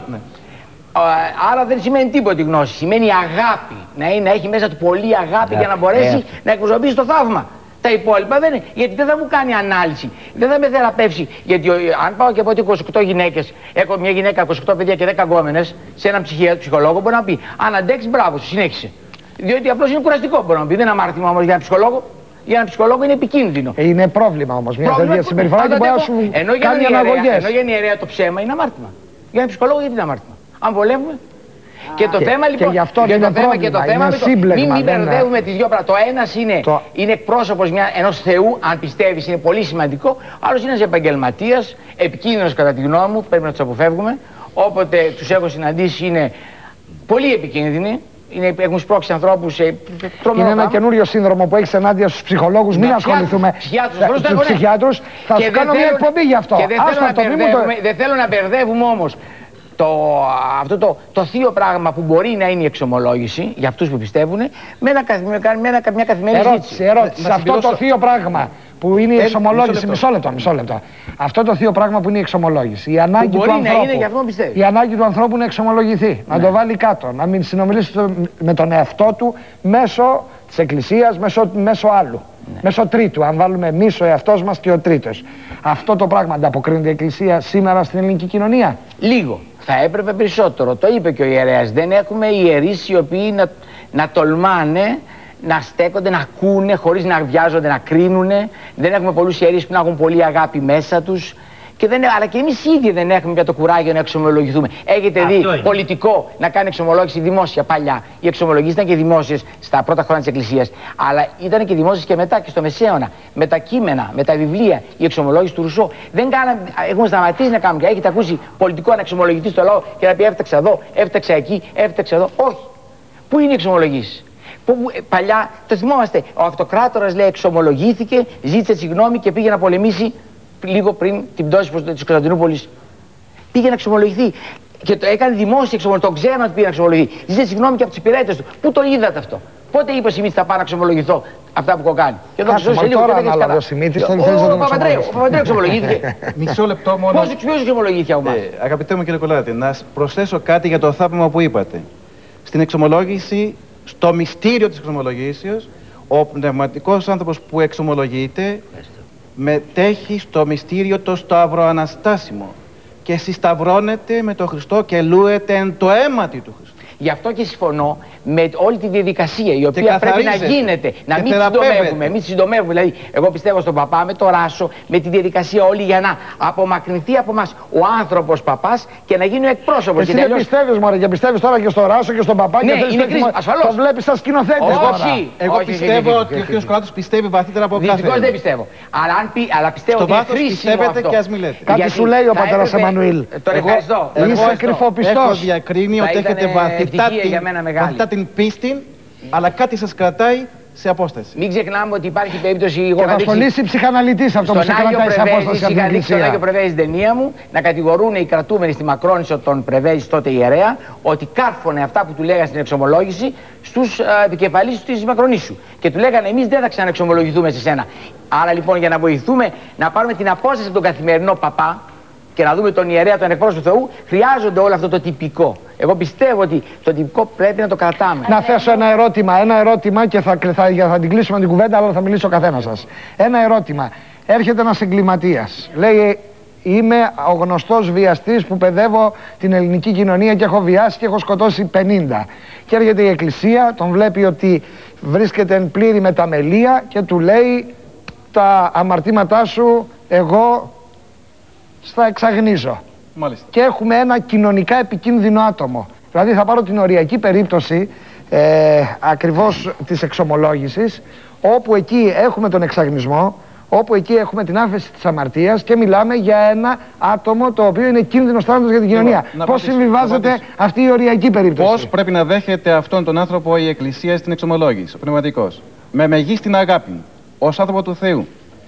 Άρα δεν σημαίνει τίποτα η γνώση. Σημαίνει αγάπη. Να έχει μέσα του πολύ αγάπη για να μπορέσει να εκπροσωπήσει το θαύμα. Τα υπόλοιπα δεν είναι. Γιατί δεν θα μου κάνει ανάλυση. Δεν θα με θεραπεύσει. Γιατί αν πάω και από 28 γυναίκες, έχω μια γυναίκα 28 παιδιά και 10 γκόμενες, σε έναν ψυχολόγο, μπορεί να πει: αν αντέξει, μπράβο, συνέχισε. Διότι απλώς είναι κουραστικό, μπορεί να πει. Δεν είναι αμάρτημα όμως για έναν ψυχολόγο. Για έναν ψυχολόγο είναι επικίνδυνο. Είναι πρόβλημα όμως. Μια τέτοια συμπεριφορά και μπορεί να σου κάνει αναγωγές. Ενώ για την ιερέα το ψέμα είναι αμάρτημα. Για έναν ψυχολόγο γιατί είναι αμάρτημα? Αν βολεύουμε. Και το θέμα λοιπόν, και αυτό είναι πρόβλημα, μην μπερδεύουμε τις δύο πράγματα. Το ένας είναι εκπρόσωπος ενός Θεού, αν πιστεύεις, είναι πολύ σημαντικό. Άλλος είναι ένας επαγγελματίας, επικίνδυνος κατά τη γνώμη μου, πρέπει να τους αποφεύγουμε. Όποτε τους έχω συναντήσει είναι πολύ επικίνδυνοι. Έχουν σπρώξει ανθρώπους σε τρομερό. Είναι ένα καινούριο σύνδρομο που έχεις ενάντια στους ψυχολόγους. Μην ασχοληθούμε στους ψυχιάτρους. Θα σου κάνω μια εκπομπή γι' αυτό. Δεν θέλω να μπερδεύουμε όμως αυτό το θείο πράγμα που μπορεί να είναι η εξομολόγηση για αυτούς που πιστεύουν με μια καθημερινή ζήτηση. Ερώτηση. Αυτό το θείο πράγμα που είναι η εξομολόγηση. Μισό λεπτό. Αυτό το θείο πράγμα που είναι η εξομολόγηση. Η ανάγκη του ανθρώπου να εξομολογηθεί. Να το βάλει κάτω. Να μην συνομιλήσει με τον εαυτό του μέσω της Εκκλησίας, μέσω άλλου. Μέσω τρίτου. Αν βάλουμε εμείς ο εαυτός μας και ο τρίτος. Αυτό το πράγμα ανταποκρίνεται η Εκκλησία σήμερα στην ελληνική κοινωνία? Λίγο. Θα έπρεπε περισσότερο. Το είπε και ο ιερέας. Δεν έχουμε ιερείς οι οποίοι να τολμάνε να στέκονται, να ακούνε χωρίς να βιάζονται, να κρίνουνε. Δεν έχουμε πολλούς ιερείς που να έχουν πολύ αγάπη μέσα τους. Αλλά και εμείς ήδη δεν έχουμε πια το κουράγιο να εξομολογηθούμε. Έχετε δει πολιτικό να κάνει εξομολόγηση δημόσια παλιά? Οι εξομολογήσεις ήταν και δημόσιες στα πρώτα χρόνια της Εκκλησίας. Αλλά ήταν και δημόσιες και μετά και στο Μεσαίωνα. Με τα κείμενα, με τα βιβλία, η εξομολόγηση του Ρουσό. Έχουμε σταματήσει να κάνουμε. Έχετε ακούσει πολιτικό να εξομολογηθεί στο λαό και να πει έφταξα εδώ, έφταξα εκεί, έφταξα εδώ? Όχι. Πού είναι οι εξομολογήσεις? Παλιά το θυμόμαστε. Ο Αυτοκράτορας λέει εξομολογήθηκε, ζήτησε συγγνώμη και πήγε να πολεμήσει λίγο πριν την πτώση της Κωνσταντινούπολης. Πήγε να εξομολογηθεί και το έκανε δημόσια εξομολογία. Το ξέραν ότι πήγε να εξομολογηθεί. Ζήτησε συγγνώμη και από τους υπηρέτες του. Πού το είδατε αυτό? Πότε είπε ο Σιμίτης θα πάω να εξομολογηθώ αυτά που έχω κάνει? Και εδώ ξέρω σε λίγο τώρα ανάλαβε ο Σιμίτης. Ο Παπαντρέου εξομολογήθηκε. Μισό λεπτό μόνο. Πώς εξομολογήθηκε ο Μάρκος? Αγαπητέ μου κύριε Κολάτη, να προσθέσω κάτι για το θαύμα που είπατε. Στην εξομολόγηση, στο μυστήριο της εξομολογήσεως, ο πνευματικός άνθρωπος που εξομολογείται μετέχει στο μυστήριο το σταυροαναστάσιμο και συσταυρώνεται με τον Χριστό και λούεται εν το αίματι του Χριστού. Γι' αυτό και συμφωνώ με όλη τη διαδικασία η οποία πρέπει να γίνεται. Να μην συντομεύουμε. Μην συντομεύουμε. Δηλαδή, εγώ πιστεύω στον παπά με το Ράσο, με τη διαδικασία όλη για να απομακρυνθεί από μας ο άνθρωπος παπάς και να γίνει ο εκπρόσωπος. Εσύ δεν πιστεύεις, μωρέ, και πιστεύεις τώρα και στον Ράσο και στον παπά και το βλέπεις σαν σκηνοθέτης. Όχι. Εγώ πιστεύω ότι ο κ. Κολάτος πιστεύει βαθύτερα από κάθε. Δυστυχώς δεν πιστεύω. Αλλά πιστεύω ότι είναι χρήσιμο αυτό. Και ας μην λέτε. Κάτι σου λέει ο πατέρας Εμμανουήλ. Τον ευχαριστώ. Είσαι κρυφοπιστός. Έχω διακρίνει ότι έχετε βαθύτατη την πίστη, αλλά κάτι σας κρατάει σε απόσταση. Μην ξεχνάμε ότι υπάρχει περίπτωση. Και θα ασχολήσει ψυχαναλυτής αυτό που σε κρατάει σε απόσταση. Είχα δείξει στον Άγιο Πρεβέζη την ταινία μου να κατηγορούν οι κρατούμενοι στη Μακρόνισσο τον Πρεβέζη, τότε ιερέα, ότι κάρφωνε αυτά που του λέγανε στην εξομολόγηση στους επικεφαλείς της Μακρονήσου. Και του λέγανε εμείς δεν θα ξαναεξομολογηθούμε σε σένα. Άρα λοιπόν για να βοηθούμε να πάρουμε την απόσταση από τον καθημερινό παπά και να δούμε τον ιερέα, τον εκπρόσωπο του Θεού, χρειάζονται όλο αυτό το τυπικό. Εγώ πιστεύω ότι το τυπικό πρέπει να το κρατάμε. Να θέσω ένα ερώτημα και θα την κλείσουμε την κουβέντα, αλλά θα μιλήσει ο καθένας σας. Ένα ερώτημα. Έρχεται ένας εγκληματίας. Λέει, είμαι ο γνωστός βιαστής που παιδεύω την ελληνική κοινωνία και έχω βιάσει και έχω σκοτώσει 50. Και έρχεται η Εκκλησία, τον βλέπει ότι βρίσκεται εν πλήρη μεταμελία και του λέει, τα αμαρτήματά σου εγώ στα εξαγνίζω. Μάλιστα. Και έχουμε ένα κοινωνικά επικίνδυνο άτομο. Δηλαδή θα πάρω την οριακή περίπτωση ακριβώς της εξομολόγησης, όπου εκεί έχουμε τον εξαγνισμό, όπου εκεί έχουμε την άφεση της αμαρτίας και μιλάμε για ένα άτομο το οποίο είναι κίνδυνος θάνατος για την κοινωνία. Πώς συμβιβάζεται αυτή η οριακή περίπτωση? Πώς πρέπει να δέχεται αυτόν τον άνθρωπο η Εκκλησία στην εξομολόγηση, ο πνευματικός? Με μεγίστην αγάπη, ως άνθρωπο του Θεού.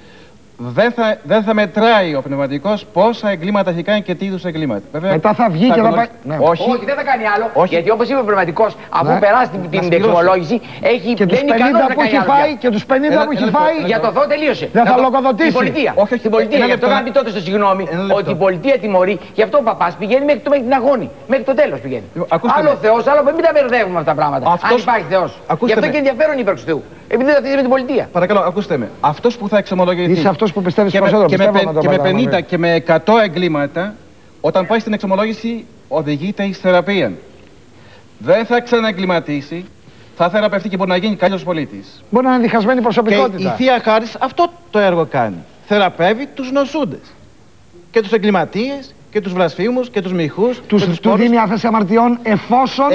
Δεν θα μετράει ο πνευματικός πόσα εγκλήματα έχει κάνει και τι είδους εγκλήματα. Βέβαια, μετά θα βγει και θα πάει. Ναι. Όχι, δεν θα κάνει άλλο. Όχι. Γιατί όπως είπε ο πνευματικός, αφού περάσει την εξομολόγηση, έχει και τους 50 που έχει φάει και τους 50 που έχει φάει. Για το Θεό τελείωσε. Δεν θα λογοδοτήσει. Την πολιτεία. Όχι, την πολιτεία. Γι' αυτό είχαν πει τότε στο συγγνώμη ότι η πολιτεία τιμωρεί. Γι' αυτό ο παπάς πηγαίνει μέχρι την αγώνη. Μέχρι το τέλος πηγαίνει. Άλλο Θεός, άλλο μην τα μπερδεύουμε αυτά τα πράγματα. Αν υπάρχει Θεός. Γι' αυτό και ενδιαφέρον ύπαρξη του Θεού. Επειδή δεν με την πολιτεία. Παρακαλώ, ακούστε με. Αυτός που θα εξομολογηθεί. Είσαι αυτός που πιστεύεις και με 50 και με 100 εγκλήματα, όταν πάει στην εξομολόγηση, οδηγείται εις θεραπεία. Δεν θα ξαναεγκληματίσει, θα θεραπευτεί και μπορεί να γίνει καλύτερος πολίτης. Μπορεί να είναι διχασμένη προσωπικότητα. Και η Θεία Χάρις αυτό το έργο κάνει. Θεραπεύει τους νοσούντες. Και τους εγκληματίες, και τους βλασφήμους, και τους μοιχούς. Του δίνει άφεση αμαρτιών εφόσον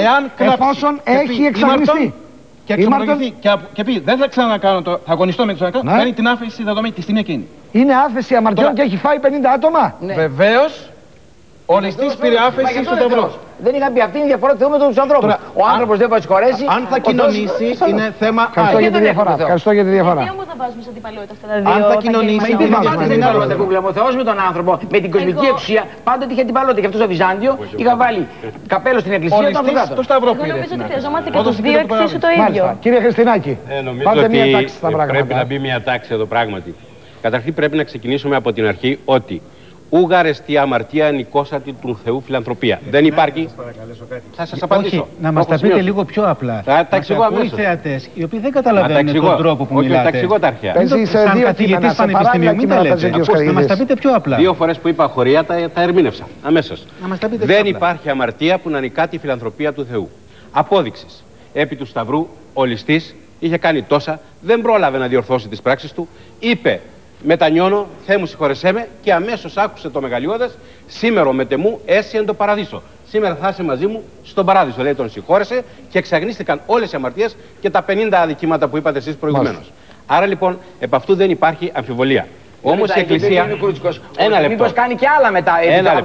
έχει εξαγνιστεί. Και εξομολογηθεί και πει δεν θα ξανακάνω θα αγωνιστώ με τους ανακάνω, κάνει την άφεση δεδομένη τη στιγμή εκείνη. Είναι άφεση αμαρτιών και έχει φάει 50 άτομα. Ναι. Βεβαίως, ο ληστής πήρε άφεση στον Σταυρό. Δεν είχα πει, αυτή είναι η διαφορά του Θεού με τους ανθρώπους. Ο άνθρωπος δεν μπορεί να συγχωρέσει. Αν θα κοινωνήσει, είναι θέμα άλλο. Ευχαριστώ για τη διαφορά. Γιατί όμως θα βάζουμε σε αντιπαλότητα αυτά τα δύο? Αν θα κοινωνήσει, είναι θέμα. Ο Θεός με τον άνθρωπο, με την κοσμική εξουσία, πάντοτε είχε αντιπαλότητα. Και αυτό στο Βυζάντιο είχα βάλει καπέλο στην εκκλησία του Ανδροκάτω. Το Σταυρό πήρε. Εγώ νομίζω ότι χρειαζόμαστε και τους δύο εξίσου το ίδιο. Κύριε Χριστινάκη, πάτε μια τάξη στα πράγματα. Πρέπει να μπει μια τάξη εδώ πράγματι. Καταρχήν πρέπει να ξεκινήσουμε από την αρχή ότι ούγαρεστη αμαρτία νικόσατη του Θεού φιλανθρωπία. Δεν υπάρχει. Θα σας απαντήσω. Όχι, να μας τα πείτε λίγο πιο απλά. Θα τα εξηγώ αμέσως. Οι θεατές, οι οποίοι δεν καταλαβαίνουν τον τρόπο που μιλάτε. Τα εξηγώ τα αρχαία. Σαν καθηγητής πανεπιστημίου, μην τα λέτε. Να μας τα πείτε πιο απλά. 2 φορές που είπα χωρία τα ερμήνευσα αμέσως. Δεν υπάρχει αμαρτία που να νικά τη φιλανθρωπία του Θεού. Απόδειξης. Επί του Σταυρού ο ληστής είχε κάνει τόσα, δεν πρόλαβε να διορθώσει τις πράξεις του, είπε μετανιώνω, Θεέ μου συγχωρεσέ με, και αμέσως άκουσε το μεγαλειώδες, σήμερο μετεμού έσυ εν το παραδείσο. Σήμερα θα είσαι μαζί μου στον παράδεισο. Λέει τον συγχώρεσε και εξαγνίστηκαν όλες οι αμαρτίες και τα 50 αδικήματα που είπατε εσείς προηγουμένως. Άρα λοιπόν, επ' αυτού δεν υπάρχει αμφιβολία. Όμως η Εκκλησία. Ένα λεπτό. Μήπως κάνει και άλλα μετά.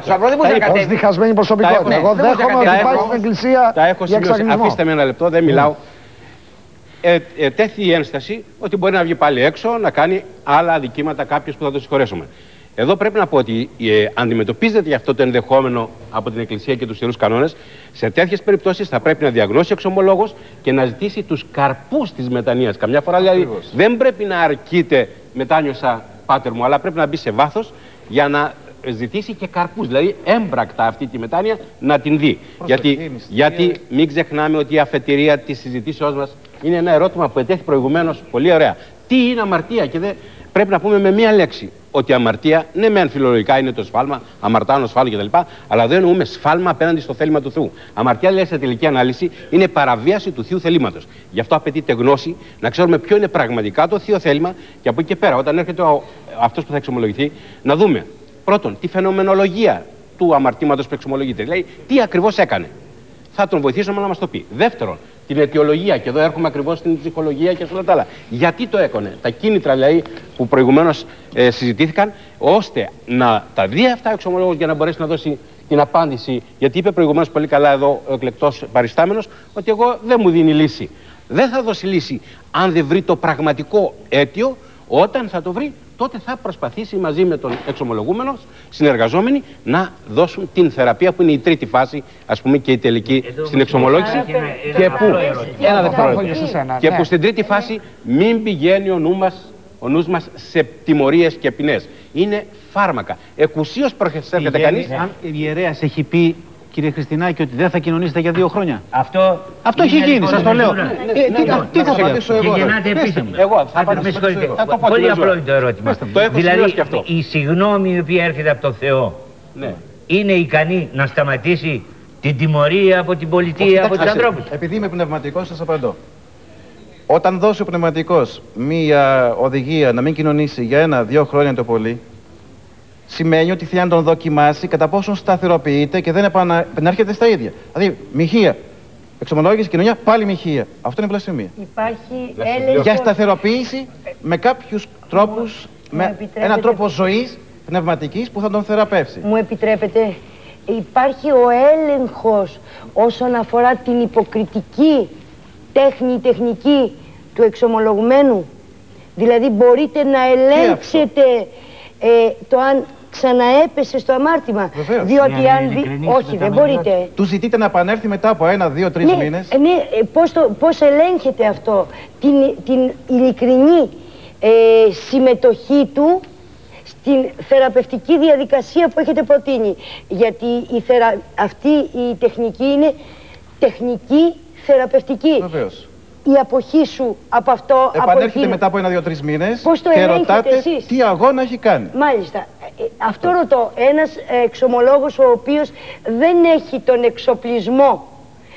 Ως διχασμένη προσωπικότητα. Εγώ δέχομαι ότι πάει στην Εκκλησία. Τα έχω σημειώσει. Αφήστε με ένα λεπτό, δεν μιλάω. Τέθη η ένσταση ότι μπορεί να βγει πάλι έξω να κάνει άλλα αδικήματα κάποιος που θα το συγχωρέσουμε. Εδώ πρέπει να πω ότι αντιμετωπίζεται αυτό το ενδεχόμενο από την Εκκλησία και τους ιερούς κανόνες. Σε τέτοιες περιπτώσεις θα πρέπει να διαγνώσει ο εξομολόγος και να ζητήσει τους καρπούς της μετανοίας. Καμιά φορά δηλαδή δεν πρέπει να αρκείται μετάνιωσα πάτερ μου, αλλά πρέπει να μπει σε βάθος για να ζητήσει και καρπούς, δηλαδή έμπρακτα αυτή τη μετάνοια να την δει. Γιατί μην ξεχνάμε ότι η αφετηρία της συζητήσεώς μας είναι ένα ερώτημα που ετέθη προηγουμένως πολύ ωραία. Τι είναι αμαρτία? Και πρέπει να πούμε με μία λέξη ότι αμαρτία, ναι, μεν φιλολογικά είναι το σφάλμα, αμαρτάνω, σφάλω κτλ. Αλλά δεν εννοούμε σφάλμα απέναντι στο θέλημα του Θεού. Αμαρτία, λέει, σε τελική ανάλυση, είναι παραβίαση του θείου θελήματος. Γι' αυτό απαιτείται γνώση, να ξέρουμε ποιο είναι πραγματικά το θείο θέλημα και από εκεί και πέρα, όταν έρχεται αυτός που θα εξομολογηθεί, να δούμε πρώτον τη φαινομενολογία του αμαρτήματος που εξομολογείται. Δηλαδή, τι ακριβώς έκανε. Θα τον βοηθήσουμε να μας το πει. Δεύτερον, την αιτιολογία, και εδώ έρχομαι ακριβώς στην ψυχολογία και σε όλα τα άλλα. Γιατί το έκανε, τα κίνητρα δηλαδή που προηγουμένως συζητήθηκαν, ώστε να τα δει αυτά ο εξομολόγος για να μπορέσει να δώσει την απάντηση. Γιατί είπε προηγουμένως πολύ καλά εδώ ο εκλεκτός παριστάμενος, ότι εγώ δεν μου δίνει λύση. Δεν θα δώσει λύση αν δεν βρει το πραγματικό αίτιο. Όταν θα το βρει, τότε θα προσπαθήσει μαζί με τον εξομολογούμενο, συνεργαζόμενοι, να δώσουν την θεραπεία που είναι η τρίτη φάση, ας πούμε, και η τελική στην εξομολόγηση. Και που στην τρίτη φάση μην πηγαίνει ο νους μας σε τιμωρίες και ποινές. Είναι φάρμακα. Εκουσίως προστατεύεται κανείς. Αν η ιερέας έχει πει, κύριε Χριστινάκη, ότι δεν θα κοινωνήσετε για 2 χρόνια. Αυτό έχει γίνει, σας το λέω. Τι θα απαντήσω εγώ? Και γεννάτε επίσημα. Εγώ θα απαντήσω. Πολύ απλό το ερώτημα. Δηλαδή, η συγγνώμη η οποία έρχεται από τον Θεό είναι ικανή να σταματήσει την τιμωρία από την πολιτεία, από τους ανθρώπους? Επειδή είμαι πνευματικός, σας απαντώ. Όταν δώσει ο πνευματικός μία οδηγία να μην κοινωνήσει για 1-2 χρόνια το πολύ, σημαίνει ότι θέλει να τον δοκιμάσει κατά πόσον σταθεροποιείται και δεν επανέρχεται στα ίδια. Δηλαδή, μοιχεία. Εξομολόγηση, κοινωνία, πάλι μοιχεία. Αυτό είναι βλασφημία. Υπάρχει έλεγχος... Για σταθεροποίηση με κάποιους τρόπους, με έναν τρόπο ζωής πνευματικής που θα τον θεραπεύσει. Μου επιτρέπετε, υπάρχει ο έλεγχος όσον αφορά την υποκριτική τεχνική του εξομολογουμένου. Δηλαδή μπορείτε να ελέγξετε το αν ξαναέπεσε στο αμάρτημα. Βεβαίως. Διότι αν όχι, δεν μπορείτε. Του ζητείτε να επανέλθει μετά από 1-2-3 μήνες. Ναι, πώς ελέγχετε αυτό, την ειλικρινή συμμετοχή του στην θεραπευτική διαδικασία που έχετε προτείνει. Γιατί αυτή η τεχνική είναι τεχνική θεραπευτική. Βεβαίως. Η αποχή σου από αυτό... Επανέρχεται μετά από 1-2-3 μήνες και ρωτάτε εσείς τι αγώνα έχει κάνει. Μάλιστα. Αυτό ρωτώ. Ένας εξομολόγος ο οποίος δεν έχει τον εξοπλισμό,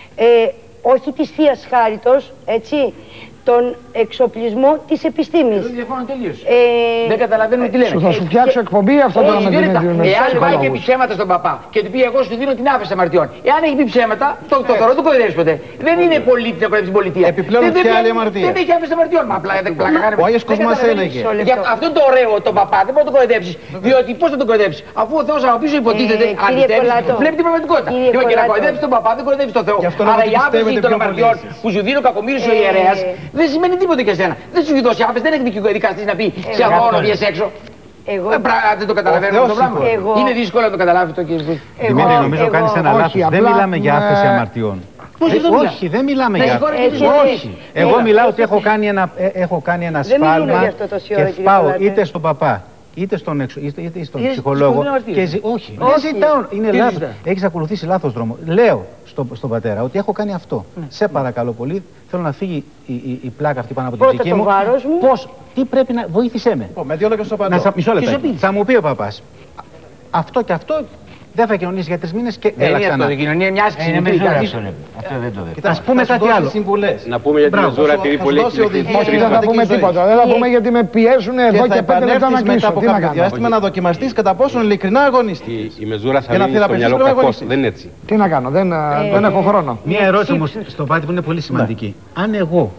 όχι της Θείας Χάριτος, έτσι, τον εξοπλισμό της επιστήμης. Δεν διαφωνώ τελείως. Δεν καταλαβαίνουμε τι λέμε. Θα σου φτιάξω εκπομπή αυτό τώρα με την ίδια. Εάν πάει και πει ψέματα στον παπά και του πει εγώ σου δίνω την άφεση αμαρτιών. Εάν έχει πει ψέματα, το θωρώ δεν κοροϊδεύει ποτέ. Δεν είναι πολίτη να κοροϊδεύει την πολιτεία. Επιπλέον ποια άλλη αμαρτία. Δεν έχει άφεση αμαρτιών. Μα απλά δεν πλάκα. Ο Άγιος Κοσμάς έλεγε. Αυτό το ωραίο τον παπά δεν μπορεί να τον κοροϊδεύσει. Διότι πώ θα τον κοροϊδεύσει, αφού ο Θεό από πίσω υποτίθεται αληθεύει, βλέπει την πραγματικότητα. Και να κοροϊδεύει τον παπά δεν κοροϊδεύει τον Θεό. Άρα η άφεση των αμαρτιών που σου δίνει ο κακομοίρης ο ιερέας δεν σημαίνει τίποτα για σένα. Δεν σου έχει δώσει άφεση, δεν έχει δικαστής να πει σε αγώνα βγες έξω. Δεν το καταλαβαίνω αυτό το πράγμα. Είναι δύσκολο να το καταλάβει το κύριε Σπίτι. Δημήτρη, νομίζω κάνεις ένα λάθος. Δεν μιλάμε για άφεση αμαρτιών. Όχι, δεν μιλάμε για άφεση. Όχι. Εγώ μιλάω ότι έχω κάνει ένα σφάλμα και πάω είτε στον παπά είτε στον ψυχολόγο. Όχι, δεν ζητάω. Είναι λάθος. Έχεις ακολουθήσει λάθος δρόμο. Λέω στον πατέρα ότι έχω κάνει αυτό. Σε παρακαλώ πολύ, θέλω να φύγει η πλάκα αυτή πάνω από την ψυχή μου. Πώς, τι πρέπει να βοήθησέ με. Με 2 λόγια στο απαντώ. Μισό λεπτό. Θα μου πει ο παπάς, αυτό και αυτό δεν θα κοινωνήσει για 3 μήνες και έλα ξανά. Δεν είναι κοινωνία, μια άσκηση. Αυτό δεν το δέχομαι. Ας πούμε κάτι άλλο. Να πούμε για την Μεζούρα, επειδή πολύ όχι, δεν θα πούμε τίποτα. Δεν θα πούμε γιατί με πιέζουν εδώ και 5 λεπτά να κλείσω. Τι να κάνω. Διάστημα να δοκιμαστείς κατά πόσον ειλικρινά αγωνιστείς. Η Μεζούρα θα μείνει στο μυαλό κακός, δεν είναι έτσι. Τι να κάνω, δεν έχω χρόνο. Μία ερώτηση όμως στον Πάτη που είναι πολύ σημαντική. Αν εγώ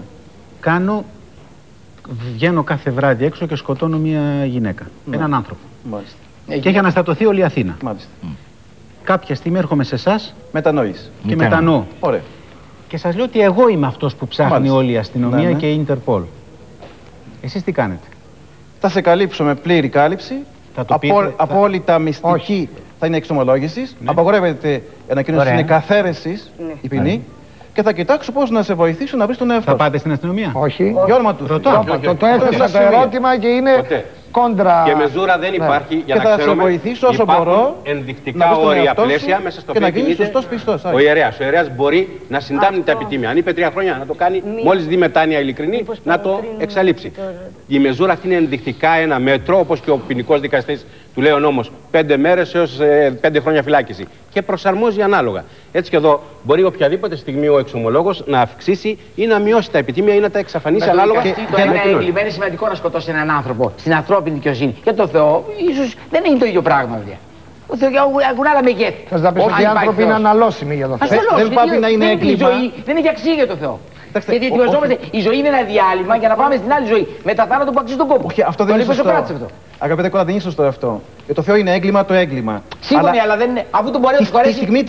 βγαίνω κάθε βράδυ έξω και σκοτώνω μία γυναίκα, έναν άνθρωπο. Και έχει αναστατωθεί όλη η Αθήνα. Μάλιστα. Κάποια στιγμή έρχομαι σε εσάς και μετανοώ. Ωραία. Και σας λέω ότι εγώ είμαι αυτός που ψάχνει όλη η αστυνομία και η Ιντερπολ. Εσείς τι κάνετε? Θα σε καλύψω με πλήρη κάλυψη απόλυτα μυστική θα είναι εξομολόγησης. Απαγορεύεται ανακοίνωση συνεκαθαίρεσης η ποινή. Και θα κοιτάξω πώς να σε βοηθήσω να βρεις τον εαυτό. Θα πάτε στην αστυνομία? Όχι. Για όνομα του. Το έθεσα το ερώτημα και είναι κόντρα. Και μεζούρα δεν υπάρχει για να ξέρουμε. Και θα σε βοηθήσω όσο μπορώ. Ενδεικτικά όρια πλαίσια μέσα στο οποίο κινείται ο ιερέας. Ο ιερέας μπορεί να συντάμνει τα επιτήμια. Αν είπε 3 χρόνια να το κάνει, μόλις δει μετάνοια ειλικρινή, να το εξαλείψει. Η μεζούρα αυτή είναι ενδεικτικά ένα μέτρο, όπως και ο ποινικός δικαστής του λέει ο νόμος, 5 μέρες έως 5 χρόνια φυλάκιση. Και προσαρμόζει ανάλογα. Έτσι και εδώ μπορεί οποιαδήποτε στιγμή ο εξομολόγος να αυξήσει ή να μειώσει τα επιτήμια ή να τα εξαφανίσει ανάλογα. Το ένα έγκλημα είναι σημαντικό να σκοτώσει έναν άνθρωπο στην ανθρώπινη δικαιοσύνη. Για τον Θεό, ίσως δεν είναι το ίδιο πράγμα, παιδιά. Ο Θεό έχουν άλλα μεγέθη. Θες να πεις ότι οι άνθρωποι είναι αναλώσιμοι για το Θεό. Δεν πάει να είναι έγκλημα. Δεν έχει αξία για το Θεό. Γιατί ετοιμαζόμαστε, η ζωή είναι ένα διάλειμμα για να πάμε στην άλλη ζωή. Με τα θάνατο που αξίζει τον κόπο. Αυτό δεν είναι σωστό. Αγαπητέ κόλλα, δεν είναι σωστό αυτό. Για το Θεό είναι έγκλημα το έγκλημα. Σύμφωνοι, αλλά δεν είναι. Αφού τον μπορεί να του χωρέσει. Τη στιγμή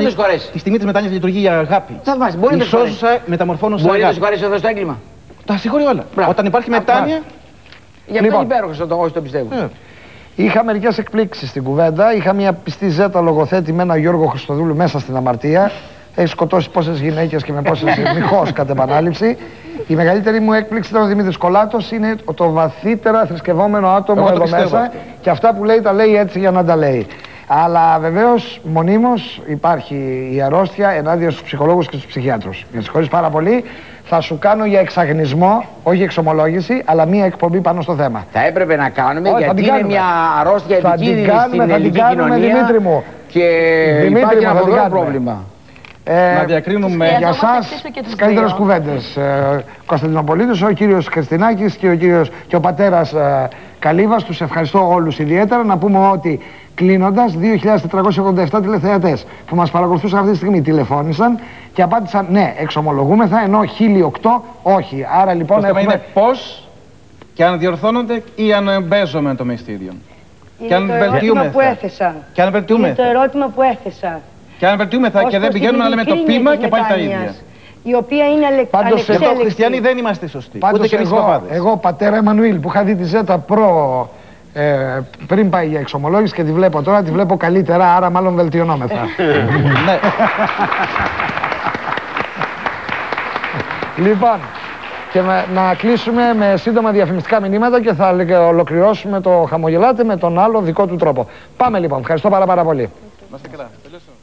τη μετάνοιας λειτουργεί η αγάπη. Θαυμάζει, μπορεί να του χωρέσει. Μεταμορφώνουν σε αγάπη. Μπορεί να του χωρέσει εδώ στο έγκλημα. Τα συγχωρεί όλα. Όταν υπάρχει μετάνοια. Γι' αυτό είναι υπέροχο το όσοι το πιστεύουν. Είχα μερικές εκπλήξεις στην κουβέντα. Είχα μια πιστή ζέτα λογοθέτη με έναν Γιώργο Χριστοδούλου μέσα στην αμαρτία. Έχει σκοτώσει πόσες γυναίκες και με πόσες μοιχός κατ' επανάληψη. Η μεγαλύτερη μου έκπληξη ήταν ο Δημήτρης Κολάτος. Είναι το βαθύτερα θρησκευόμενο άτομο εδώ μέσα. Αυτό. Και αυτά που λέει τα λέει έτσι για να τα λέει. Αλλά βεβαίως μονίμως υπάρχει η αρρώστια ενάντια στους ψυχολόγους και στους ψυχιάτρους. Με συγχωρείς πάρα πολύ. Θα σου κάνω για εξαγνισμό, όχι εξομολόγηση, αλλά μία εκπομπή πάνω στο θέμα. Θα έπρεπε να κάνουμε, γιατί είναι μια αρρώστια επικίνδυνη στην ελληνική κοινωνία. Δημήτρη μου. Και υπάρχει ένα φοβερό πρόβλημα. Να διακρίνουμε για σας τις καλύτερες κουβέντες. Κωνσταντινοπολίτης, ο κύριος Χριστινάκης και ο πατέρας Καλύβας. Τους ευχαριστώ όλους ιδιαίτερα. Να πούμε ότι κλείνοντας, 2.487 τηλεθεατές που μας παρακολουθούσαν αυτή τη στιγμή τηλεφώνησαν και απάντησαν ναι, εξομολογούμεθα, ενώ 1.008 όχι. Άρα λοιπόν το θέμα είναι πώς και αν διορθώνονται ή αν μπέζομαι το μυστήριο. Είναι το ερώτημα που έθεσα. Είναι το ερώτημα που έθεσα. Και αν βελτιούμεθα και δεν πηγαίνουμε να λέμε το πείμα και πάλι τα ίδια. Η οποία είναι ανεξέλεγκτη. Εδώ χριστιανοί δεν είμαστε σωστοί. Πάντως ούτε και εγώ πατέρα Εμμανουήλ που είχα δει τη Ζέτα πριν πάει για εξομολόγηση και τη βλέπω τώρα, τη βλέπω καλύτερα, άρα μάλλον βελτιωνόμεθα. Ναι. Λοιπόν, και να κλείσουμε με σύντομα διαφημιστικά μηνύματα και θα ολοκληρώσουμε το χαμογελάτε με τον άλλο δικό του τρόπο. Πάμε λοιπόν, ευχαριστώ πάρα πολύ. Είμαστε καλά.